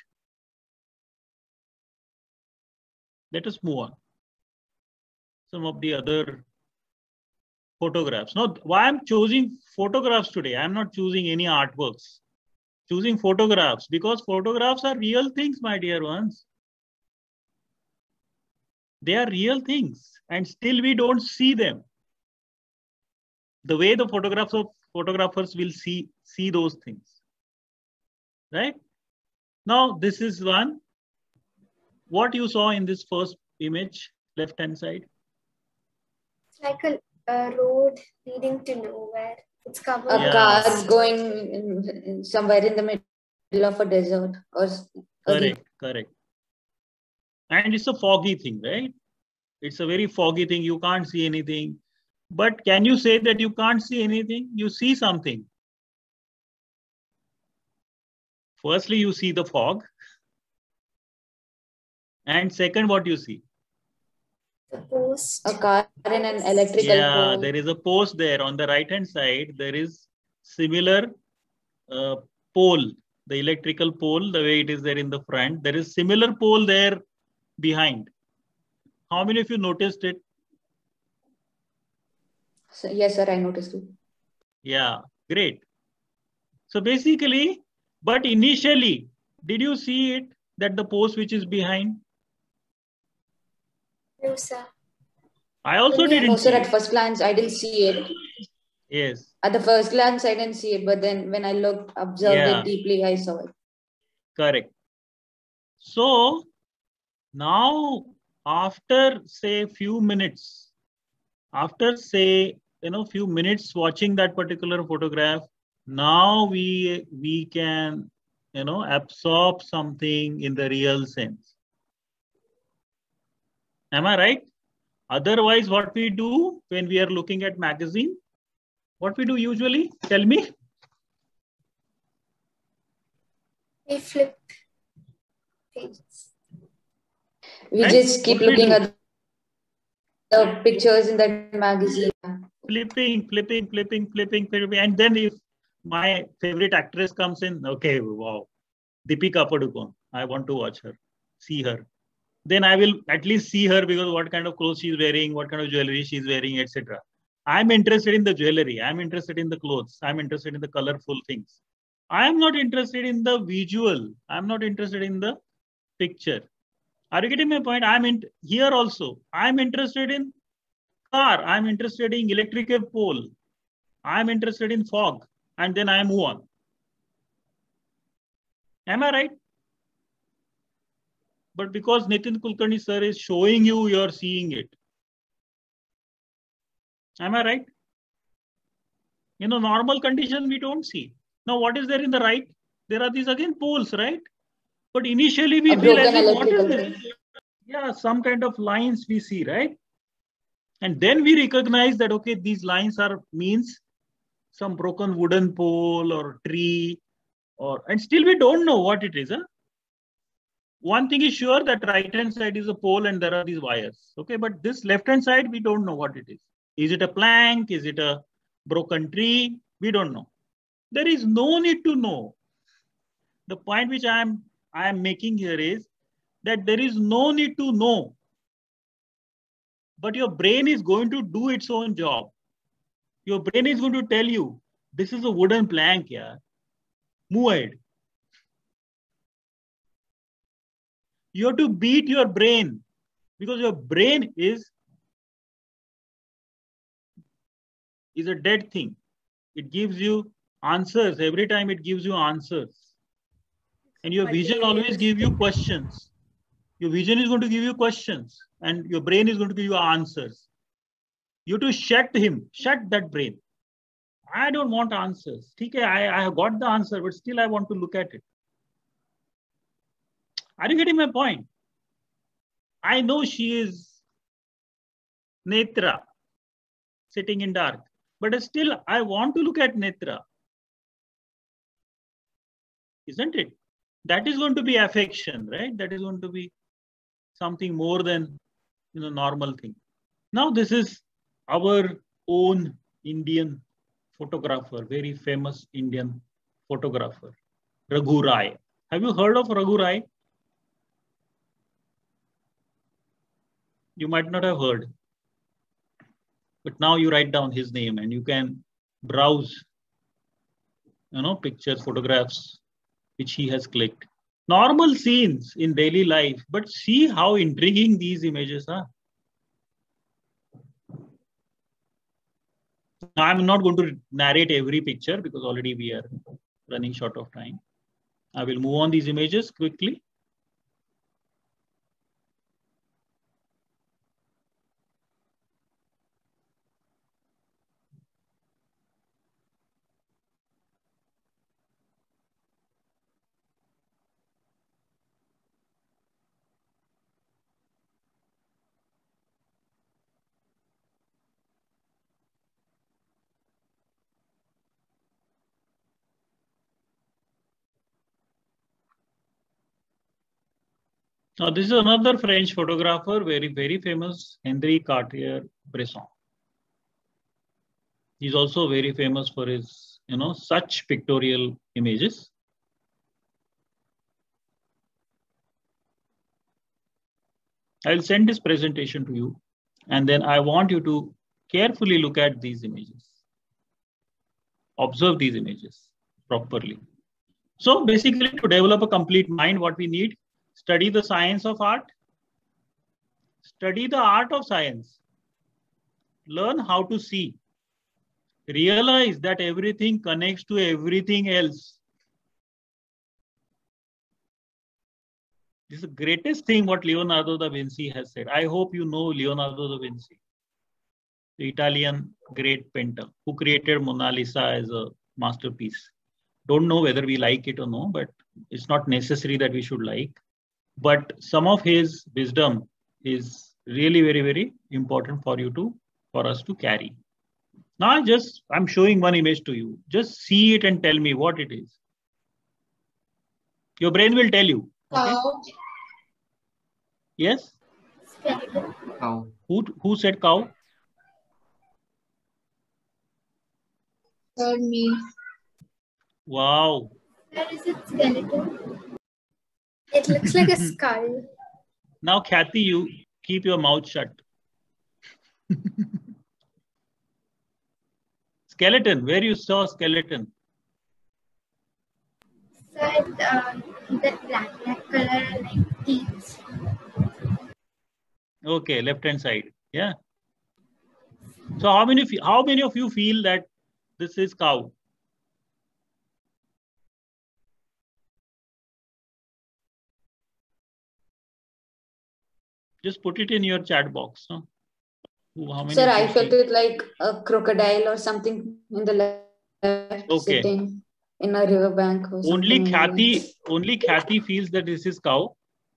Let us move on. Some of the other photographs. Now, why I'm choosing photographs today? I'm not choosing any artworks. Choosing photographs because photographs are real things, my dear ones. They are real things and still we don't see them. The way the photographs of photographers will see, see those things. Right? Now, this is one. What you saw in this first image, left-hand side? It's like a, a road leading to nowhere. It's covered. A Yeah. car going in, in somewhere in the middle of a desert or a heat. Correct, correct. And it's a foggy thing, right? It's a very foggy thing. You can't see anything. But can you say that you can't see anything? You see something. Firstly, you see the fog. And second, what you see? The post. A car in an electrical Yeah, pole. there is a post there on the right hand side. There is similar uh, pole, the electrical pole, the way it is there in the front. There is similar pole there behind. How many of you noticed it? So, yes, sir, I noticed it. Yeah, great. So basically, but initially, did you see it that the post which is behind? No, sir. I also Only didn't No, see sir, at it. first glance, I didn't see it. Yes. At the first glance, I didn't see it. But then when I looked, observed Yeah. it deeply, I saw it. Correct. So now after say few minutes, after say, you know, few minutes watching that particular photograph, now we, we can, you know, absorb something in the real sense. Am I right? Otherwise, what we do when we are looking at magazine, what we do usually, tell me. We flip pages. We Right? just keep What do we looking do? at the pictures in that magazine. Flipping, flipping, flipping, flipping, flipping. And then if my favorite actress comes in, okay, wow, Deepika Padukone, I want to watch her, see her. Then I will at least see her because what kind of clothes she's wearing, what kind of jewelry she's wearing, et cetera. I'm interested in the jewelry. I'm interested in the clothes. I'm interested in the colorful things. I am not interested in the visual. I'm not interested in the picture. Are you getting my point? I'm in here also. I'm interested in car. I'm interested in electrical pole. I'm interested in fog. And then I move on. Am I right? But because Nitin Kulkarni sir is showing you, you're seeing it. Am I right? You know, normal condition we don't see. Now, what is there in the right? There are these again poles, right? But initially we A feel as broken if what is electrical. this? Yeah, some kind of lines we see, right? And then we recognize that, okay, these lines are means some broken wooden pole or tree, or and still we don't know what it is. Huh? One thing is sure that right hand side is a pole and there are these wires. Okay, but this left hand side, we don't know what it is. Is it a plank? Is it a broken tree? We don't know. There is no need to know. The point which I am I am making here is that there is no need to know. But your brain is going to do its own job. Your brain is going to tell you, this is a wooden plank, yeah. Move ahead. You have to beat your brain because your brain is, is a dead thing. It gives you answers. Every time it gives you answers. And your vision always gives you questions. Your vision is going to give you questions and your brain is going to give you answers. You have to shut him, shut that brain. I don't want answers. Okay, I, I have got the answer, but still I want to look at it. Are you getting my point? I know she is Netra, sitting in dark, but still I want to look at Netra. Isn't it? That is going to be affection, right? That is going to be something more than, you know, normal thing. Now this is our own Indian photographer, very famous Indian photographer, Raghu Rai. Have you heard of Raghu Rai? You might not have heard, but now you write down his name and you can browse, you know, pictures, photographs, which he has clicked. Normal scenes in daily life, but see how intriguing these images are. I'm not going to narrate every picture because already we are running short of time. I will move on these images quickly. Now, this is another French photographer, very, very famous, Henri Cartier-Bresson. He's also very famous for his, you know, such pictorial images. I'll send this presentation to you, and then I want you to carefully look at these images. Observe these images properly. So basically, to develop a complete mind, what we need, study the science of art, study the art of science, learn how to see, realize that everything connects to everything else. This is the greatest thing what Leonardo da Vinci has said. I hope you know Leonardo da Vinci, the Italian great painter who created Mona Lisa as a masterpiece. Don't know whether we like it or no, but it's not necessary that we should like. But some of his wisdom is really very, very important for you to, for us to carry. Now I just, I'm showing one image to you. Just see it and tell me what it is. Your brain will tell you. Okay? Cow. Yes? Skeleton. Cow. Who, who said cow? Third me. Wow. Where is it? Skeleton. It looks like a skull. Now, Kathy, you keep your mouth shut. Skeleton, where you saw skeleton? So it's um, the black, black color, like teeth. Okay, left hand side. Yeah. So how many of you, how many of you feel that this is cow? Just put it in your chat box. No? Who- How many Sir, of you I felt feel- it like a crocodile or something in the left, Okay. sitting in a riverbank or something. Only in the Kathy, left. only Kathy feels that this is cow.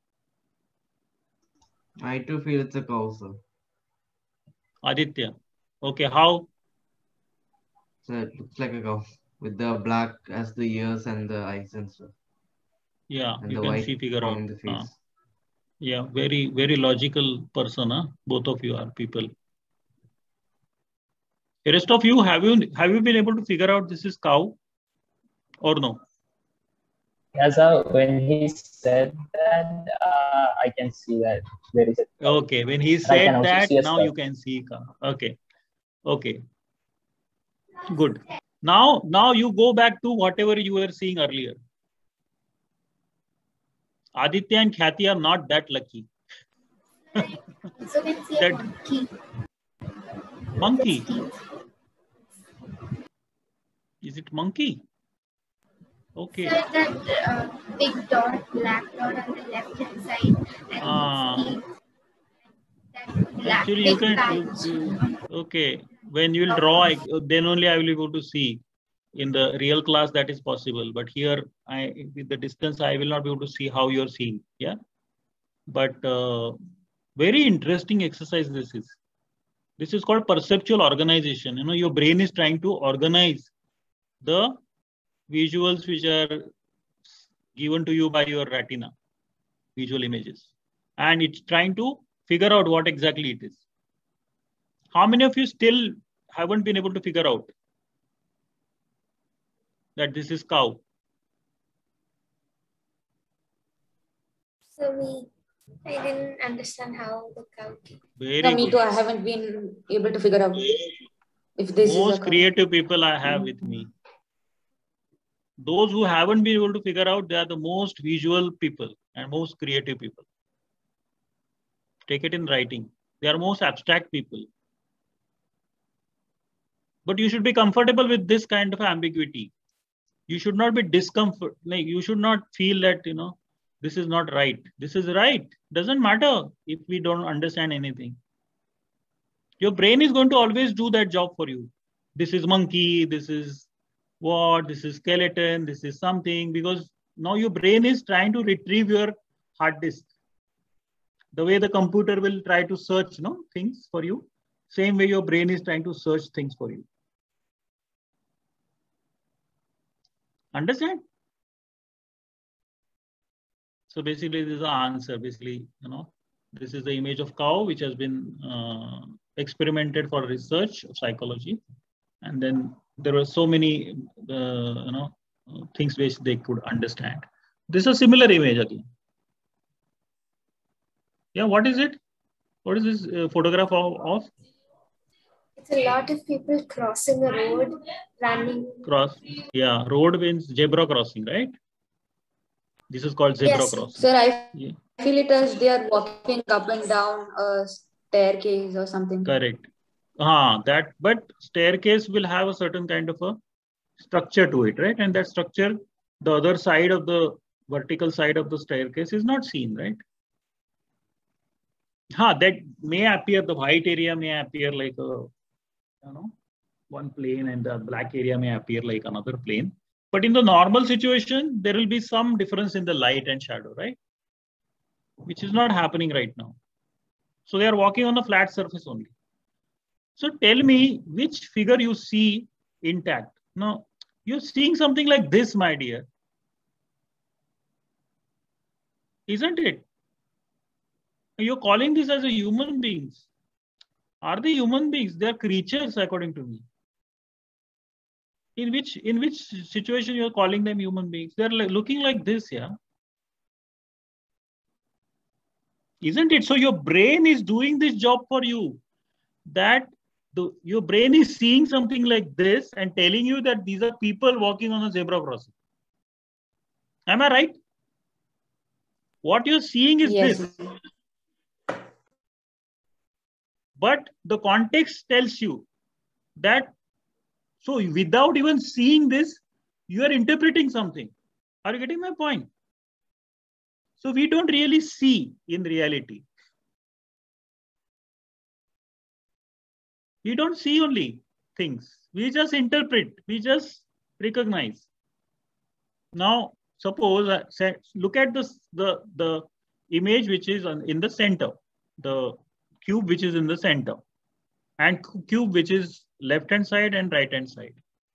I too feel it's a cow, sir. Aditya. Okay, how? So it looks like a cow with the black as the ears and the eyes and stuff. Yeah, And you the can white see figure out. forming the face. Uh, yeah, very, very logical person. Huh? Both of you are people. The rest of you, have you have you been able to figure out this is cow or no? Yes, sir. When he said that, uh, I can see that there is a. Okay, when he I can said also that, see a now skull. you can see cow. Okay, okay, good. Now, now you go back to whatever you were seeing earlier. Aditya and Khyati are not that lucky. So we see a That- monkey. Monkey? With teeth. Is it monkey? So Okay. it's that uh, big dot, black dot on the left hand side, and Ah. its teeth. That black Actually, you big can. You, patch. you, okay, when you will draw, I, then only I will be able to see. In the real class, that is possible. But here, I with the distance, I will not be able to see how you are seeing. Yeah. But uh, very interesting exercise this is. This is called perceptual organization. You know, your brain is trying to organize the visuals which are given to you by your retina, visual images. And it's trying to figure out what exactly it is. How many of you still haven't been able to figure out that this is cow? So me, I didn't understand how the cow came. Very No, me good. too. I haven't been able to figure out if this is a Most cow. creative people I have with me. Those who haven't been able to figure out, they are the most visual people and most creative people. Take it in writing. They are most abstract people. But you should be comfortable with this kind of ambiguity. You should not be discomfort. Like you should not feel that, you know, this is not right. This is right. Doesn't matter if we don't understand anything. Your brain is going to always do that job for you. This is monkey. This is what? This is skeleton. This is something. Because now your brain is trying to retrieve your hard disk. The way the computer will try to search, you know, things for you. Same way your brain is trying to search things for you. Understand? So basically, this is the answer. Basically, you know, this is the image of cow, which has been uh, experimented for research of psychology. And then there were so many, uh, you know, uh, things which they could understand. This is a similar image again. Yeah, what is it? What is this uh, photograph of, of? It's a lot of people crossing the road, running. Cross. Yeah, road means zebra crossing, right? This is called zebra Yes. crossing. Sir, I Yeah. feel it as they are walking up and down a staircase or something. Correct. Ah, that, but staircase will have a certain kind of a structure to it, right? And that structure, the other side of the vertical side of the staircase is not seen, right? Ha, that may appear, the white area may appear like a, you know, one plane, and the black area may appear like another plane. But in the normal situation, there will be some difference in the light and shadow, right? Which is not happening right now. So they are walking on a flat surface only. So tell me which figure you see intact. Now, you're seeing something like this, my dear. Isn't it? You're calling this as a human beings. Are they human beings? They are creatures, according to me. In which in which situation you're calling them human beings? They're like looking like this, yeah. Isn't it? So your brain is doing this job for you. That the, your brain is seeing something like this and telling you that these are people walking on a zebra crossing. Am I right? What you're seeing is Yes. this. But the context tells you that, so without even seeing this, you are interpreting something. Are you getting my point? So we don't really see in reality. We don't see only things. We just interpret. We just recognize. Now, suppose, uh, say, look at this, the, the image which is on, in the center. The cube which is in the center. And cube which is left hand side and right hand side.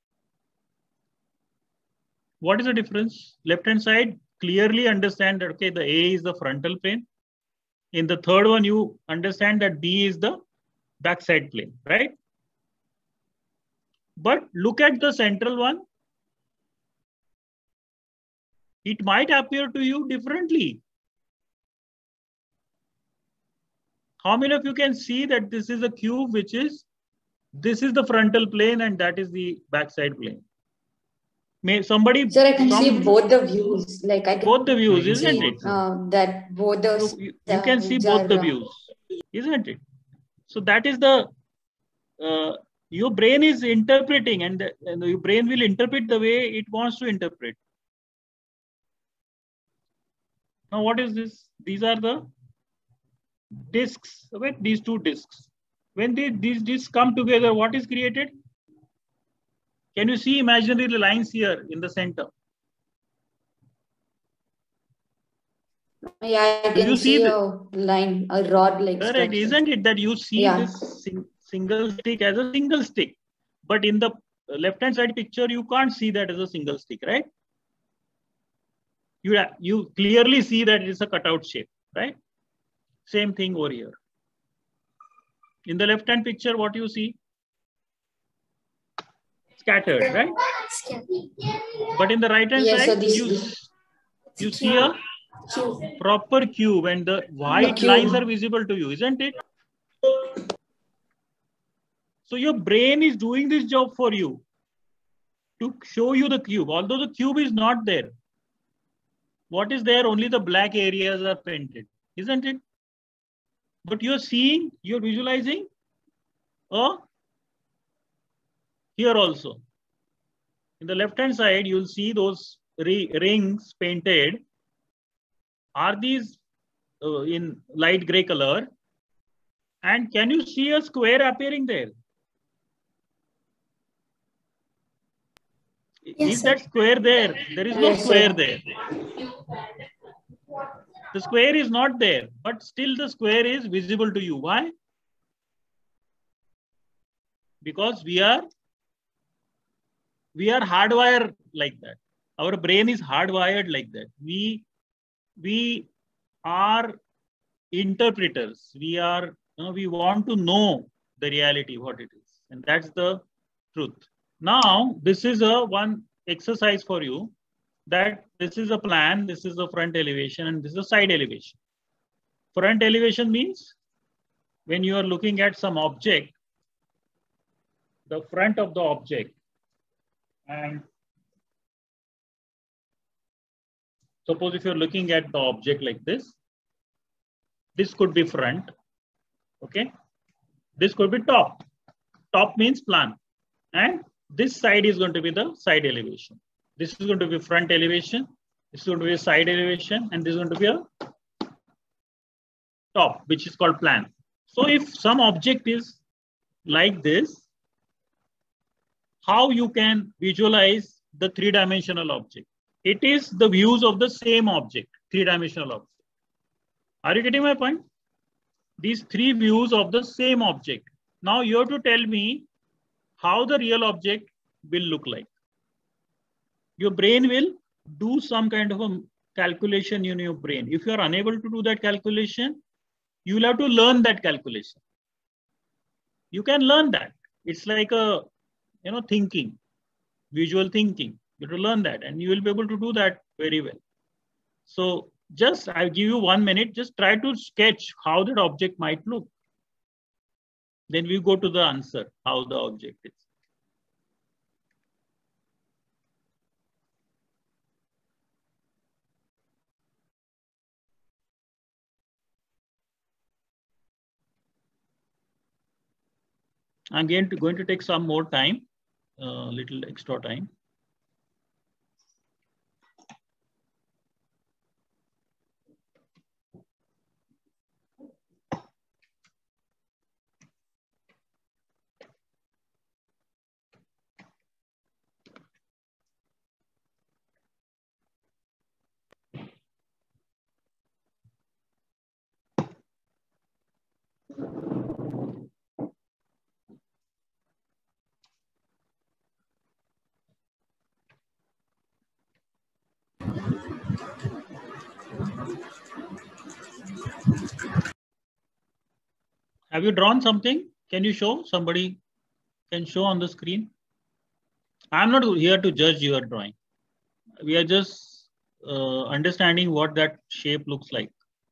What is the difference? Left hand side, clearly understand that, okay, the A is the frontal plane. In the third one, you understand that B is the backside plane, right? But look at the central one. It might appear to you differently. How many of you can see that this is a cube which is, this is the frontal plane and that is the backside plane? May somebody... Sir, I can some, see both the views. Like I can both the views, see, isn't it? Uh, that both the So you, you can see both the views, isn't it? So that is the, uh, your brain is interpreting, and, the, and your brain will interpret the way it wants to interpret. Now what is this? These are the discs, okay? These two discs. When they, these discs come together, what is created? Can you see imaginary lines here in the center? Yeah, I Do can you see, see the, a line, a rod-like correct, structure. isn't it that you see Yeah. this sing, single stick as a single stick, but in the left-hand side picture, you can't see that as a single stick, right? You, you clearly see that it's a cutout shape, right? Same thing over here. In the left-hand picture, what you see? Scattered, right? But in the right-hand Yes, so side, this, you, this you see a proper cube and the white cube. lines are visible to you, isn't it? So your brain is doing this job for you to show you the cube, although the cube is not there. What is there? Only the black areas are painted, isn't it? But you're seeing, you're visualizing, oh, here also. In the left-hand side, you'll see those rings painted. Are these uh, in light gray color? And can you see a square appearing there? Yes, is sir. that square there? There is no Yes, square sir. there. The square is not there, but still the square is visible to you. Why? Because we are we are hardwired like that. Our brain is hardwired like that. We we are interpreters. We are you know, we want to know the reality, what it is, and that's the truth. Now, this is a one exercise for you, that this is a plan, this is the front elevation, and this is the side elevation. Front elevation means when you are looking at some object, the front of the object, and suppose if you're looking at the object like this, this could be front, okay? This could be top. Top means plan. And this side is going to be the side elevation. This is going to be front elevation. This is going to be a side elevation. And this is going to be a top, which is called plan. So if some object is like this, how you can visualize the three-dimensional object? It is the views of the same object, three-dimensional object. Are you getting my point? These three views of the same object. Now you have to tell me how the real object will look like. Your brain will do some kind of a calculation in your brain. If you are unable to do that calculation, you will have to learn that calculation. You can learn that. It's like a, you know, thinking, visual thinking. You have to learn that, and you will be able to do that very well. So just, I'll give you one minute. Just try to sketch how that object might look. Then we go to the answer, how the object is. I'm going to, going to take some more time, a uh, little extra time. Have you drawn something? Can you show? Somebody can show on the screen. I'm not here to judge your drawing. We are just uh, understanding what that shape looks like.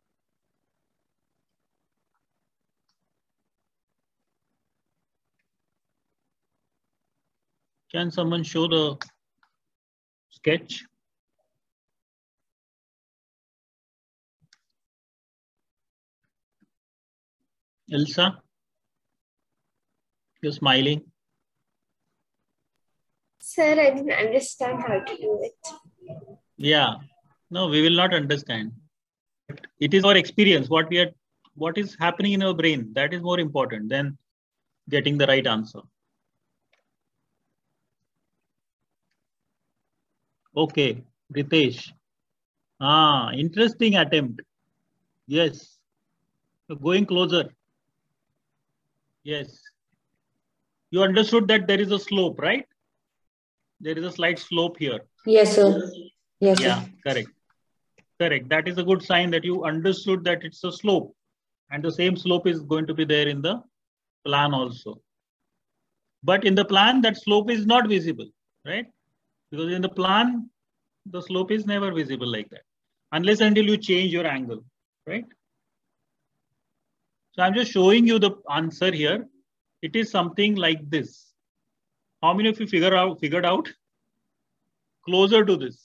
Can someone show the sketch? Elsa, you're smiling. Sir, I didn't understand how to do it. Yeah, no, we will not understand. It is our experience, what we are, what is happening in our brain. That is more important than getting the right answer. Okay, Ritesh. Ah, interesting attempt. Yes. Going closer. Yes. You understood that there is a slope, right? There is a slight slope here. Yes, sir. Yes, yeah, sir. correct. Correct. That is a good sign that you understood that it's a slope. And the same slope is going to be there in the plan also. But in the plan, that slope is not visible, right? Because in the plan, the slope is never visible like that. Unless until you change your angle, right? So I'm just showing you the answer here. It is something like this. How many of you figure out, figured out? Closer to this.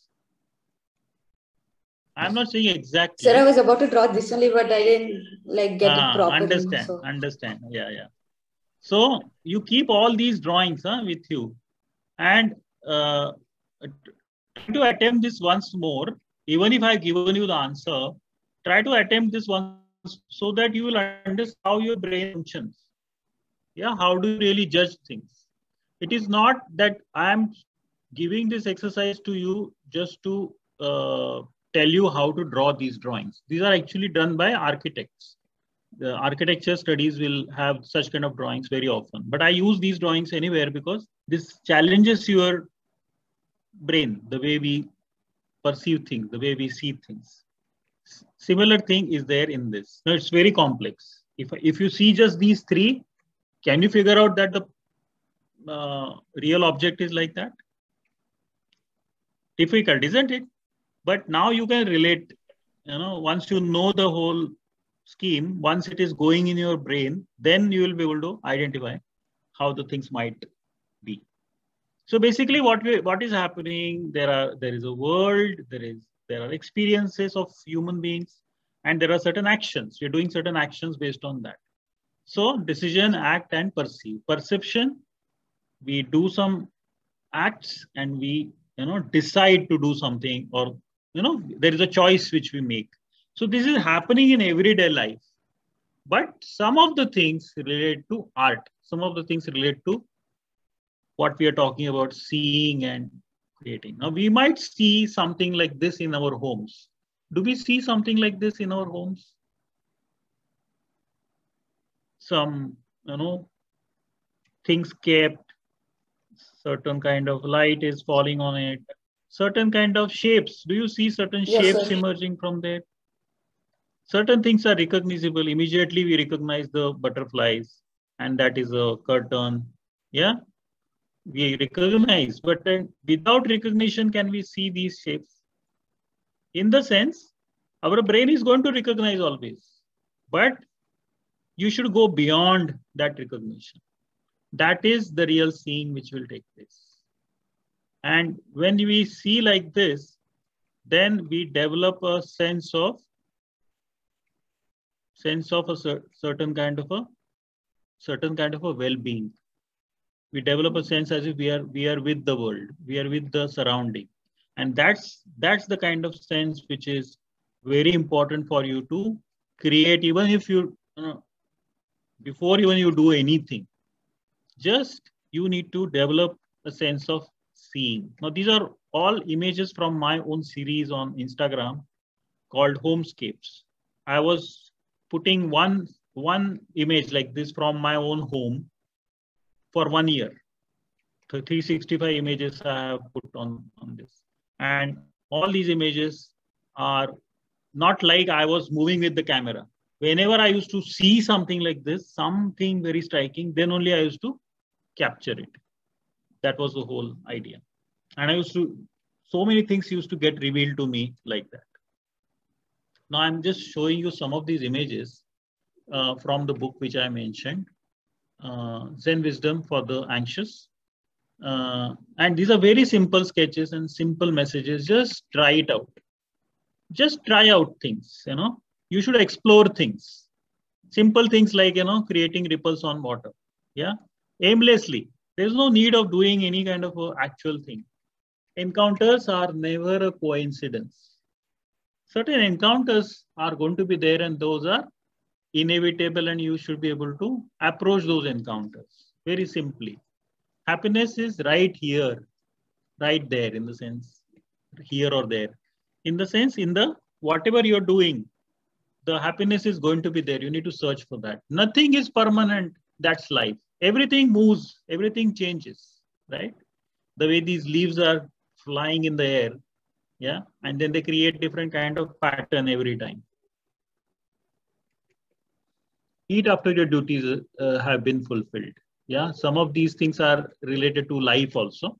I'm not saying exactly. Sir, I was about to draw this only, but I didn't like get ah, it properly. Understand, so. understand. Yeah, yeah. So you keep all these drawings huh, with you, and uh, try to attempt this once more. Even if I've given you the answer, try to attempt this once so that you will understand how your brain functions. Yeah, how do you really judge things? It is not that I'm giving this exercise to you just to uh, tell you how to draw these drawings. These are actually done by architects. The architecture studies will have such kind of drawings very often. But I use these drawings anywhere because this challenges your brain, the way we perceive things, the way we see things. Similar thing is there in this. Now it's very complex. If, if you see just these three, can you figure out that the uh, real object is like that? Difficult, isn't it? But now you can relate, you know, once you know the whole scheme, once it is going in your brain, then you will be able to identify how the things might be. So basically what we, what is happening, there are there is a world, there is there are experiences of human beings, and there are certain actions. You're doing certain actions based on that. So decision, act, and perceive. Perception, we do some acts and we you know decide to do something, or you know there is a choice which we make. So this is happening in everyday life. But some of the things relate to art. Some of the things relate to what we are talking about, seeing and creating. Now we might see something like this in our homes. Do we see something like this in our homes? Some, you know, things kept, certain kind of light is falling on it, certain kind of shapes. Do you see certain Yes, shapes sir. emerging from there? Certain things are recognizable. Immediately we recognize the butterflies, and that is a curtain. Yeah, we recognize, but then without recognition, can we see these shapes? In the sense, our brain is going to recognize always, but you should go beyond that recognition. That is the real seeing which will take place. And when we see like this, then we develop a sense of sense of a cer certain kind of a certain kind of a well-being. We develop a sense as if we are we are with the world, we are with the surrounding, and that's that's the kind of sense which is very important for you to create. Even if you, you know, before even you do anything, just you need to develop a sense of seeing. Now these are all images from my own series on Instagram called Homescapes. I was putting one one image like this from my own home for one year. So three sixty-five images I have put on, on this. And all these images are not like I was moving with the camera. Whenever I used to see something like this, something very striking, then only I used to capture it. That was the whole idea. And I used to, so many things used to get revealed to me like that. Now I'm just showing you some of these images uh, from the book which I mentioned, uh, Zen Wisdom for the Anxious. Uh, and these are very simple sketches and simple messages. Just try it out. Just try out things, you know. You should explore things. Simple things like, you know, creating ripples on water. Yeah, aimlessly. There's no need of doing any kind of a actual thing. Encounters are never a coincidence. Certain encounters are going to be there, and those are inevitable, and you should be able to approach those encounters very simply. Happiness is right here, right there, in the sense, here or there. In the sense, in the whatever you're doing, the happiness is going to be there. You need to search for that. Nothing is permanent. That's life. Everything moves, everything changes, right? The way these leaves are flying in the air, yeah, and then they create different kind of pattern every time. Eat after your duties uh, have been fulfilled. Yeah, some of these things are related to life also.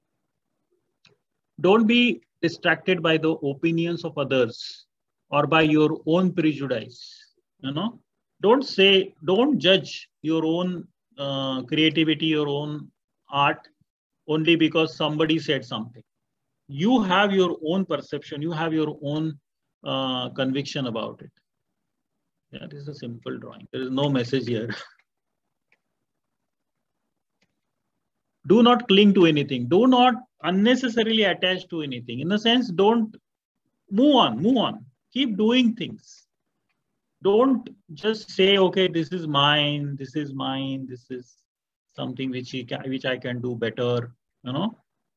Don't be distracted by the opinions of others or by your own prejudice. You know, don't say, don't judge your own uh, creativity, your own art only because somebody said something. You have your own perception, you have your own uh, conviction about it. Yeah, this is a simple drawing. There is no message here. Do not cling to anything. Do not unnecessarily attach to anything. In a sense, don't move on, move on. Keep doing things. Don't just say, okay, this is mine, this is mine, this is something which, he can, which I can do better, you know.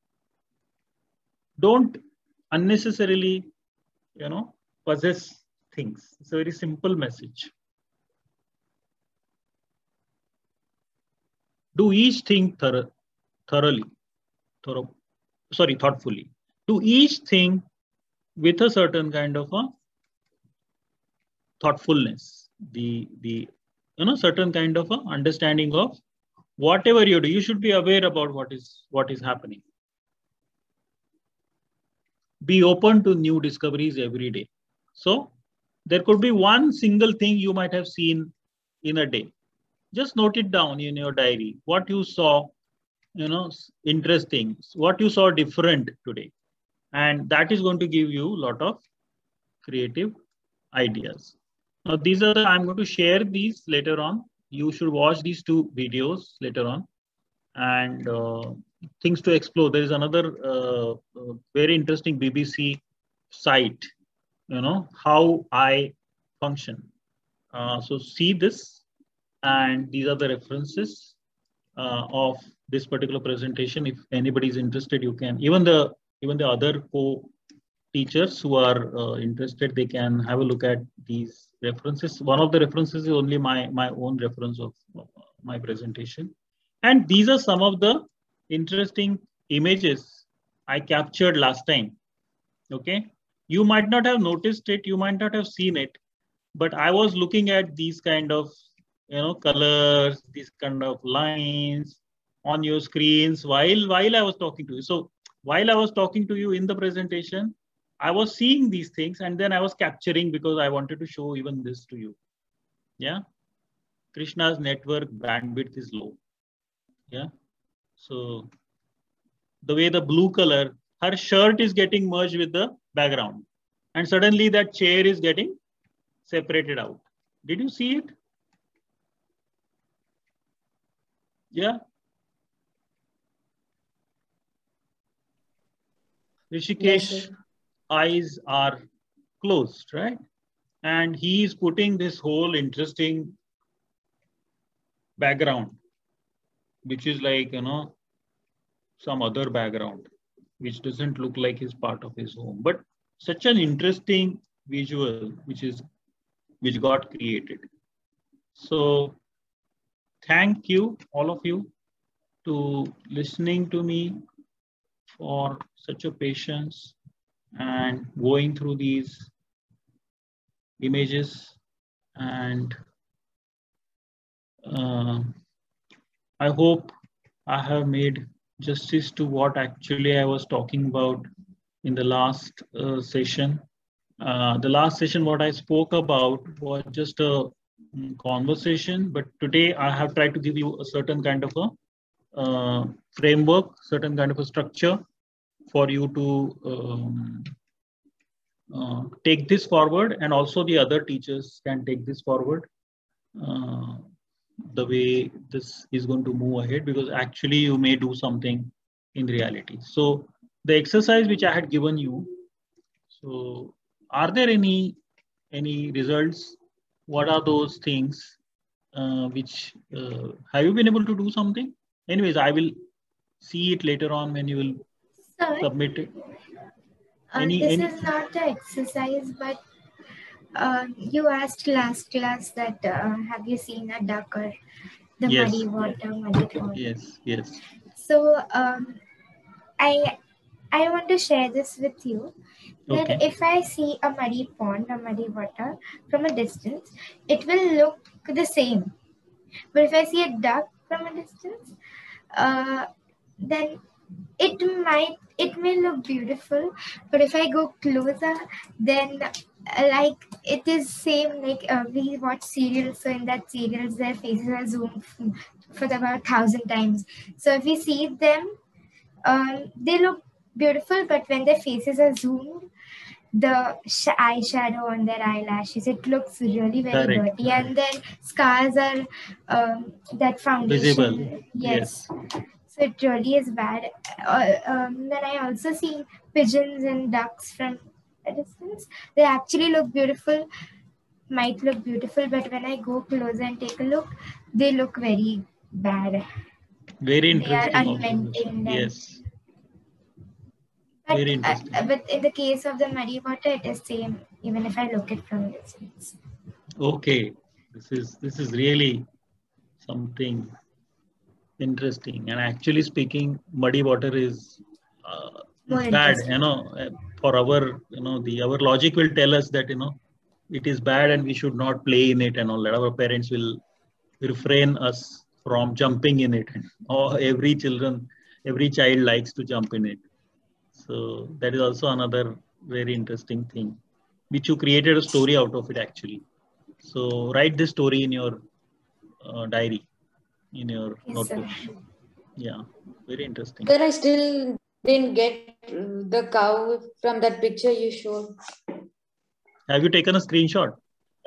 Don't unnecessarily, you know, possess things. It's a very simple message. Do each thing thorough, thoroughly, thorough, sorry, thoughtfully. Do each thing with a certain kind of a thoughtfulness, the, the, you know, certain kind of a understanding of whatever you do. You should be aware about what is, what is happening. Be open to new discoveries every day. So there could be one single thing you might have seen in a day. Just note it down in your diary. What you saw, you know, interesting, what you saw different today. And that is going to give you a lot of creative ideas. Now, these are the, I'm going to share these later on. You should watch these two videos later on. And uh, things to explore. There is another uh, uh, very interesting B B C site, you know, how I function. Uh, so see this, and these are the references uh, of this particular presentation. If anybody is interested, you can, even the even the other co-teachers who are uh, interested, they can have a look at these references. One of the references is only my, my own reference of my presentation. And these are some of the interesting images I captured last time. Okay. You might not have noticed it. You might not have seen it, but I was looking at these kind of, you know, colors, these kind of lines on your screens while, while I was talking to you. So while I was talking to you in the presentation, I was seeing these things and then I was capturing because I wanted to show even this to you. Yeah. Krishna's network bandwidth is low. Yeah. So the way the blue color, her shirt is getting merged with the background and suddenly that chair is getting separated out. Did you see it? Yeah. Rishikesh Yes, eyes are closed, right? And he is putting this whole interesting background, which is like, you know, some other background, which doesn't look like his part of his home, but such an interesting visual, which is, which got created. So thank you, all of you, to listening to me for such a patience and going through these images. And uh, I hope I have made justice to what actually I was talking about in the last uh, session. Uh, the last session, what I spoke about was just a mm, conversation, but today I have tried to give you a certain kind of a uh, framework, certain kind of a structure for you to um, uh, take this forward, and also the other teachers can take this forward. Uh, the way this is going to move ahead, because actually you may do something in reality. So the exercise which I had given you, so are there any any results? What are those things uh, which uh, have you been able to do something? Anyways, I will see it later on when you will Sir, submit it. uh, Any, this any is not the exercise, but uh, you asked last class that uh, have you seen a duck or the yes, muddy water, muddy water. yes, yes. So um, I I want to share this with you. That Okay. if I see a muddy pond or muddy water from a distance, it will look the same. But if I see a duck from a distance, uh, then it might it may look beautiful. But if I go closer, then uh, like it is same like uh, we watch serials. So in that serials, their faces are zoomed for about thousand times. So if we see them, um, they look beautiful. But when their faces are zoomed, the sh- eyeshadow on their eyelashes, it looks really very Correct. dirty, and then scars are um, that foundation. Visible. Yes. Yes. So it really is bad. Uh, um, then I also see pigeons and ducks from a distance. They actually look beautiful, might look beautiful, but when I go closer and take a look, they look very bad. Very They are interesting unmaintained. observation. And, Yes. but, Very uh, interesting. but in the case of the muddy water, it is same, even if I look it from a distance. Okay. This is this is really something interesting. And actually speaking, muddy water is uh, More is bad. interesting. You know, uh, for our you know the our logic will tell us that you know it is bad and we should not play in it and all that. Our parents will refrain us from jumping in it. Or every children, every child likes to jump in it. So that is also another very interesting thing, which you created a story out of it actually. So write this story in your uh, diary, in your Yes, notebook. sir. Yeah, very interesting. Sir, I still didn't get the cow from that picture you showed. Have you taken a screenshot?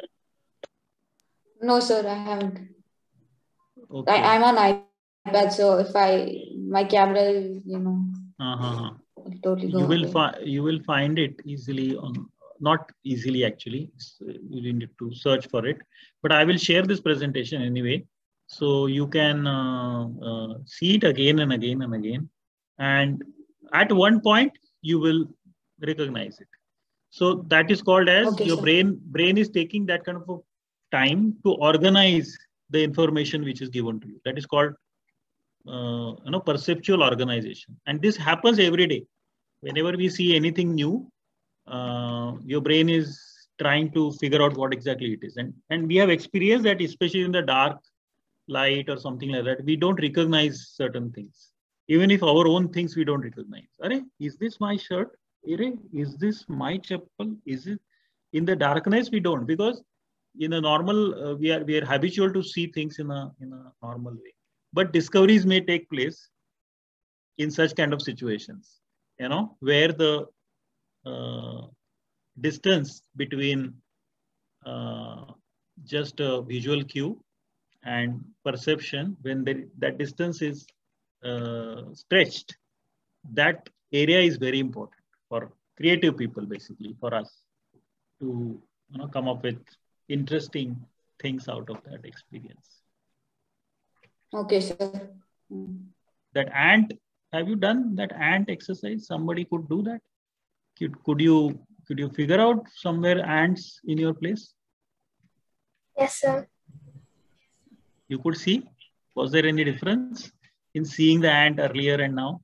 No, sir, I haven't. Okay. I, I'm on iPad, so if I my camera, you know, Uh-huh. will totally go You will away. find you will find it easily on, not easily actually. It's, uh, you need to search for it. But I will share this presentation anyway, so you can uh, uh, see it again and again and again. And at one point you will recognize it. So that is called as Okay, your sir. brain brain is taking that kind of a time to organize the information which is given to you. That is called uh, you know perceptual organization, and this happens every day. Whenever we see anything new, uh, your brain is trying to figure out what exactly it is. And, and we have experienced that, especially in the dark light or something like that, we don't recognize certain things. Even if our own things we don't recognize. Are, is this my shirt? Is this my chappal? Is it? In the darkness we don't, because in a normal uh, we are we are habitual to see things in a in a normal way. But discoveries may take place in such kind of situations, you know, where the uh, distance between uh, just a visual cue and perception, when the, that distance is uh, stretched, that area is very important for creative people, basically, for us to, you know, come up with interesting things out of that experience. Okay, sir. That ant, have you done that ant exercise? Somebody could do that. Could, could you could you figure out somewhere ants in your place? Yes, sir. You could see. Was there any difference in seeing the ant earlier and now?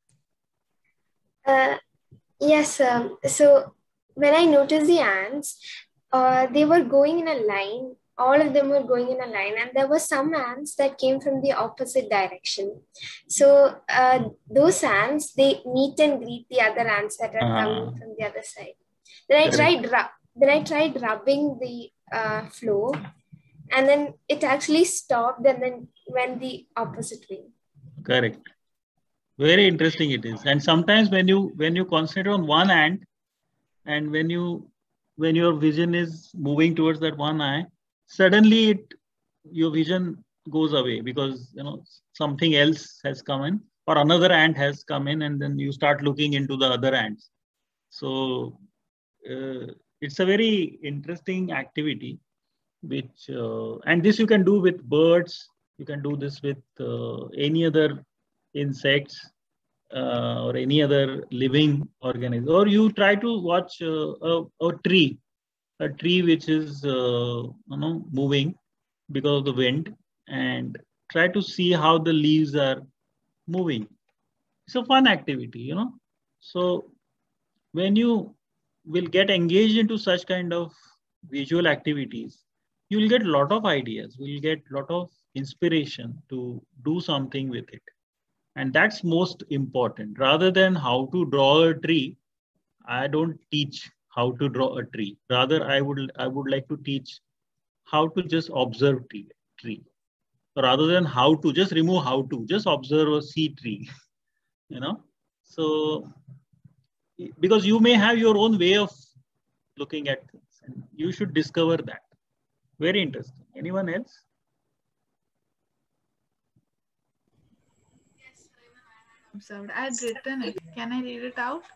Uh, yes, um, so when I noticed the ants, uh, they were going in a line. All of them were going in a line, and there were some ants that came from the opposite direction. So uh, those ants, they meet and greet the other ants that are uh, coming from the other side. Then I tried, then I tried rubbing the uh, flow, and then it actually stopped and then went the opposite way. Correct. Very interesting it is. And sometimes when you when you concentrate on one ant, and when you when your vision is moving towards that one eye, suddenly it your vision goes away, because you know something else has come in, or another ant has come in, and then you start looking into the other ants. So uh, it's a very interesting activity, which uh, and this you can do with birds. You can do this with uh, any other insects uh, or any other living organism. Or you try to watch uh, a, a tree, a tree which is uh, you know moving because of the wind, and try to see how the leaves are moving. It's a fun activity, you know. So when you will get engaged into such kind of visual activities, you will get a lot of ideas, you will get a lot of inspiration to do something with it. And that's most important. Rather than how to draw a tree, I don't teach how to draw a tree. Rather, I would I would like to teach how to just observe tree. tree. Rather than how to, just remove how to, just observe or see tree. You know, so because you may have your own way of looking at things, and you should discover that. Very interesting. Anyone else? Yes, I observed. I had written it. Can I read it out?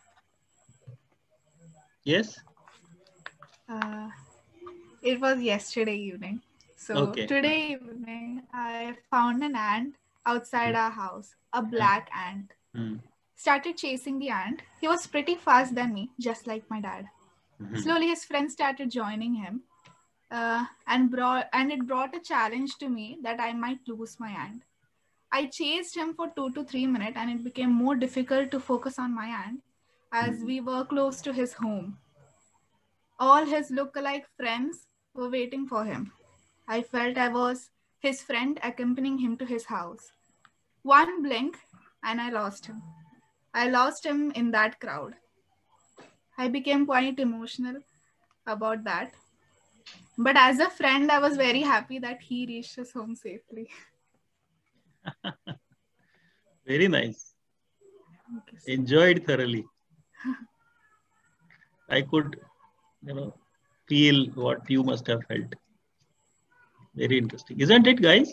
Yes. Uh, it was yesterday evening. So okay. Today evening, I found an ant outside mm. our house, a black mm. ant. Mm. Started chasing the ant. He was pretty fast than me, just like my dad. Mm-hmm. Slowly, his friends started joining him, uh, and brought and it brought a challenge to me that I might lose my ant. I chased him for two to three minutes, and it became more difficult to focus on my ant as mm-hmm. we were close to his home. All his look-alike friends were waiting for him. I felt I was his friend accompanying him to his house. One blink, and I lost him. I lost him in that crowd. I became quite emotional about that. But as a friend, I was very happy that he reached his home safely. Very nice. Okay, enjoyed thoroughly. I could, you know, feel what you must have felt. Very interesting. Isn't it, guys?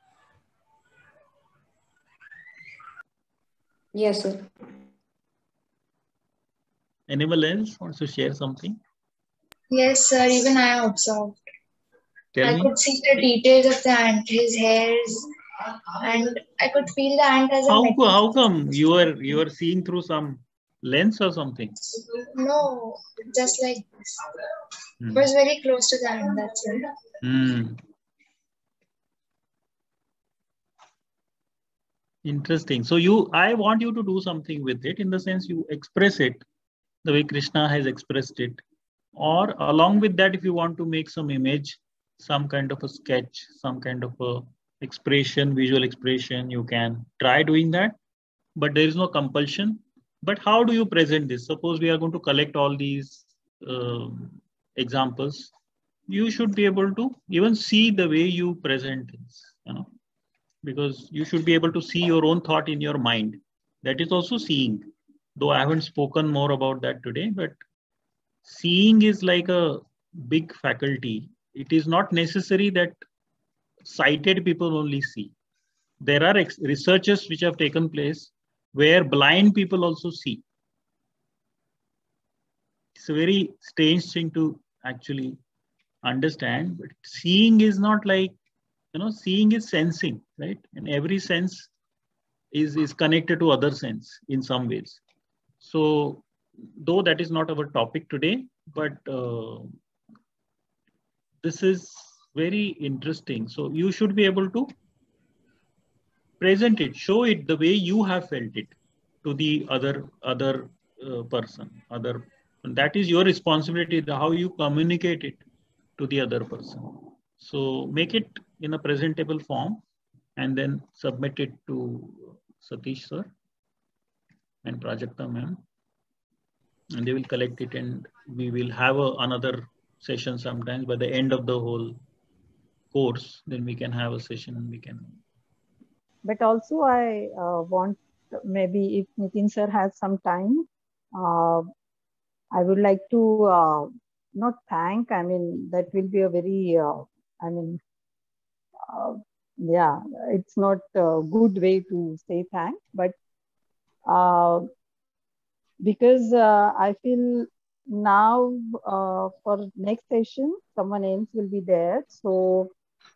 Yes, sir. Anyone else wants to share something? Yes, sir. Even I observed. Tell I me. could see the details of the ant, his hairs, and I could feel the ant as a how, metal. How come you are you are seeing through some lens or something? No, just like this. Hmm. It was very close to the ant, that's it. Hmm. Interesting. So you, I want you to do something with it, in the sense you express it the way Krishna has expressed it. Or along with that, if you want to make some image, some kind of a sketch, some kind of a expression, visual expression, you can try doing that, but there is no compulsion. But how do you present this? Suppose we are going to collect all these uh, examples. You should be able to even see the way you present this, you know, because you should be able to see your own thought in your mind. That is also seeing, though I haven't spoken more about that today, but seeing is like a big faculty. It is not necessary that sighted people only see. There are researches which have taken place where blind people also see. It's a very strange thing to actually understand, but seeing is not like, you know, seeing is sensing, right? And every sense is, is connected to other sense in some ways. So though that is not our topic today, but uh, this is very interesting. So you should be able to present it, show it the way you have felt it to the other other uh, person. Other, and that is your responsibility, how you communicate it to the other person. So make it in a presentable form and then submit it to Satish sir and Prajakta ma'am. And they will collect it, and we will have a, another session sometimes by the end of the whole course. Then we can have a session and we can. But also I uh, want, maybe if Nitin sir has some time, uh, I would like to uh, not thank, I mean, that will be a very, uh, I mean, uh, yeah, it's not a good way to say thanks, but uh, because uh, I feel now uh, for next session, someone else will be there. So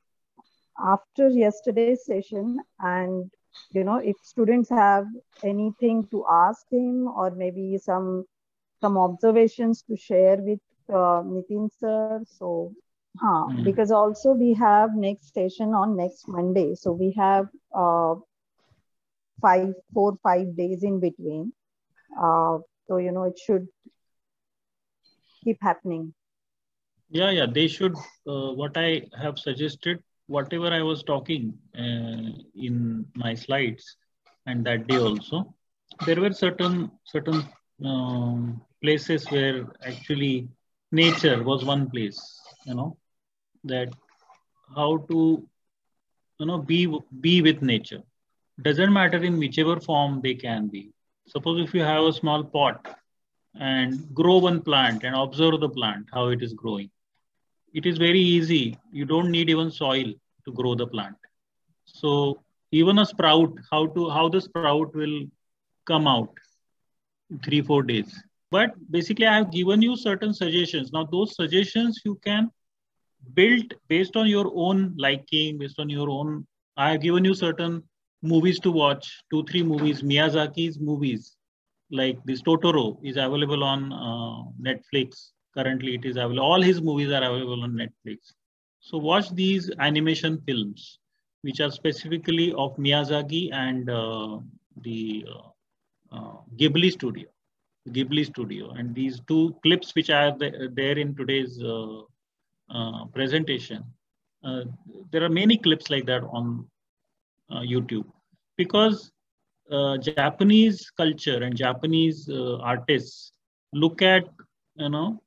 after yesterday's session, and you know, if students have anything to ask him, or maybe some some observations to share with uh, Nitin sir. So, huh, mm. because also we have next session on next Monday. So we have uh, five, four, five days in between. Uh, so, you know, it should keep happening. Yeah, yeah, they should. Uh, what I have suggested, whatever I was talking uh, in my slides, and that day also, there were certain certain um, places where actually nature was one place. You know, that how to, you know, be be with nature. Doesn't matter in whichever form they can be. Suppose if you have a small pot and grow one plant and observe the plant, how it is growing. It is very easy. You don't need even soil to grow the plant. So even a sprout, how to how the sprout will come out in three, four days. But basically I have given you certain suggestions. Now those suggestions you can build based on your own liking, based on your own. I have given you certain movies to watch, two, three movies, Miyazaki's movies, like this Totoro is available on uh, Netflix. Currently it is available. All his movies are available on Netflix. So watch these animation films, which are specifically of Miyazaki and uh, the uh, uh, Ghibli studio, Ghibli studio. And these two clips which are there in today's uh, uh, presentation, uh, there are many clips like that on uh, YouTube, because uh, Japanese culture and Japanese uh, artists look at, you know,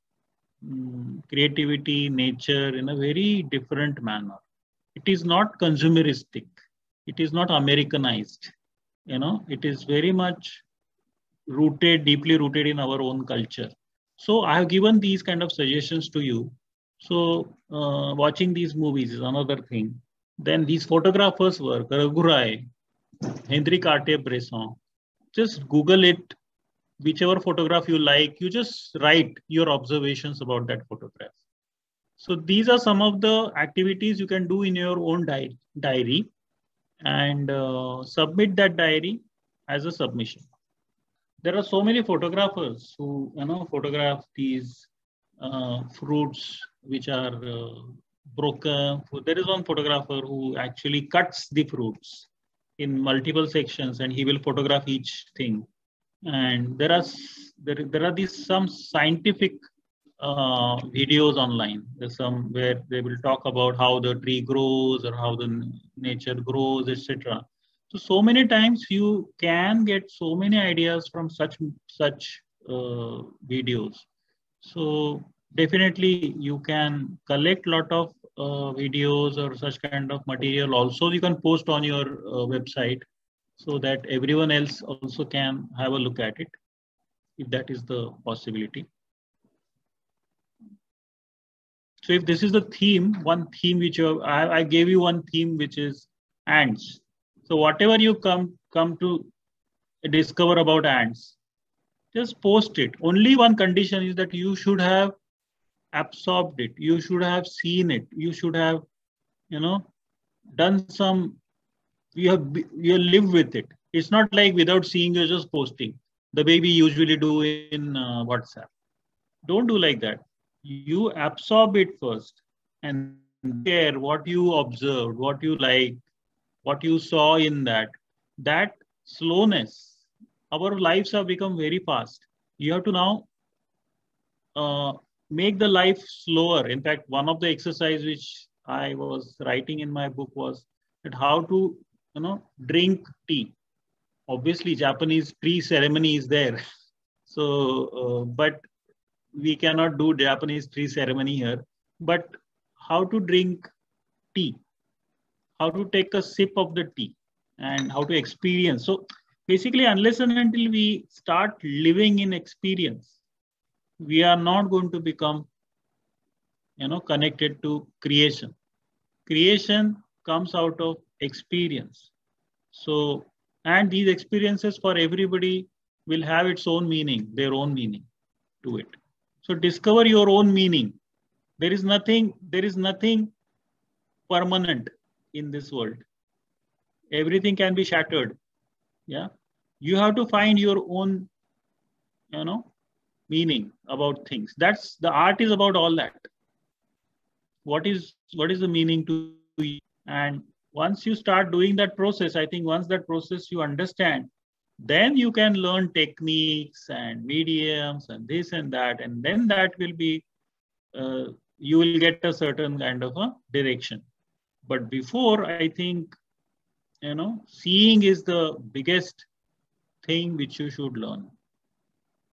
creativity, nature in a very different manner. It is not consumeristic. It is not Americanized. You know, it is very much rooted, deeply rooted in our own culture. So I have given these kind of suggestions to you. So uh, watching these movies is another thing. Then these photographers' work, Raghurai, Henri Cartier-Bresson, just Google it. Whichever photograph you like, you just write your observations about that photograph. So these are some of the activities you can do in your own di diary and uh, submit that diary as a submission. There are so many photographers who, you know, photograph these uh, fruits which are uh, broken. There is one photographer who actually cuts the fruits in multiple sections, and he will photograph each thing. And there are there, there are these some scientific uh, videos online. There's some where they will talk about how the tree grows or how the nature grows, et cetera. So so many times you can get so many ideas from such such uh, videos. So definitely you can collect lot of uh, videos or such kind of material. Also, you can post on your uh, website so that everyone else also can have a look at it, if that is the possibility. So if this is the theme, one theme which you, I, I gave you one theme, which is ants. So whatever you come come to discover about ants, just post it. Only one condition is that you should have absorbed it. You should have seen it. You should have, you know, done some, you have, you live with it. It's not like without seeing, you're just posting the way we usually do in uh, WhatsApp. Don't do like that. You absorb it first and share what you observed, what you like, what you saw in that. That slowness, our lives have become very fast. You have to now uh, make the life slower. In fact, one of the exercise which I was writing in my book was that how to, you know, drink tea. Obviously, Japanese tea ceremony is there. So, uh, but we cannot do Japanese tea ceremony here. But how to drink tea, how to take a sip of the tea, and how to experience. So basically, unless and until we start living in experience, we are not going to become, you know, connected to creation. Creation comes out of experience. So, and these experiences for everybody will have its own meaning, their own meaning to it. So discover your own meaning. There is nothing, there is nothing permanent in this world. Everything can be shattered. Yeah. You have to find your own, you know, meaning about things. That's the art is about all that. What is, what is the meaning to you? And once you start doing that process, I think once that process you understand, then you can learn techniques and mediums and this and that, and then that will be, uh, you will get a certain kind of a direction. But before, I think, you know, seeing is the biggest thing which you should learn.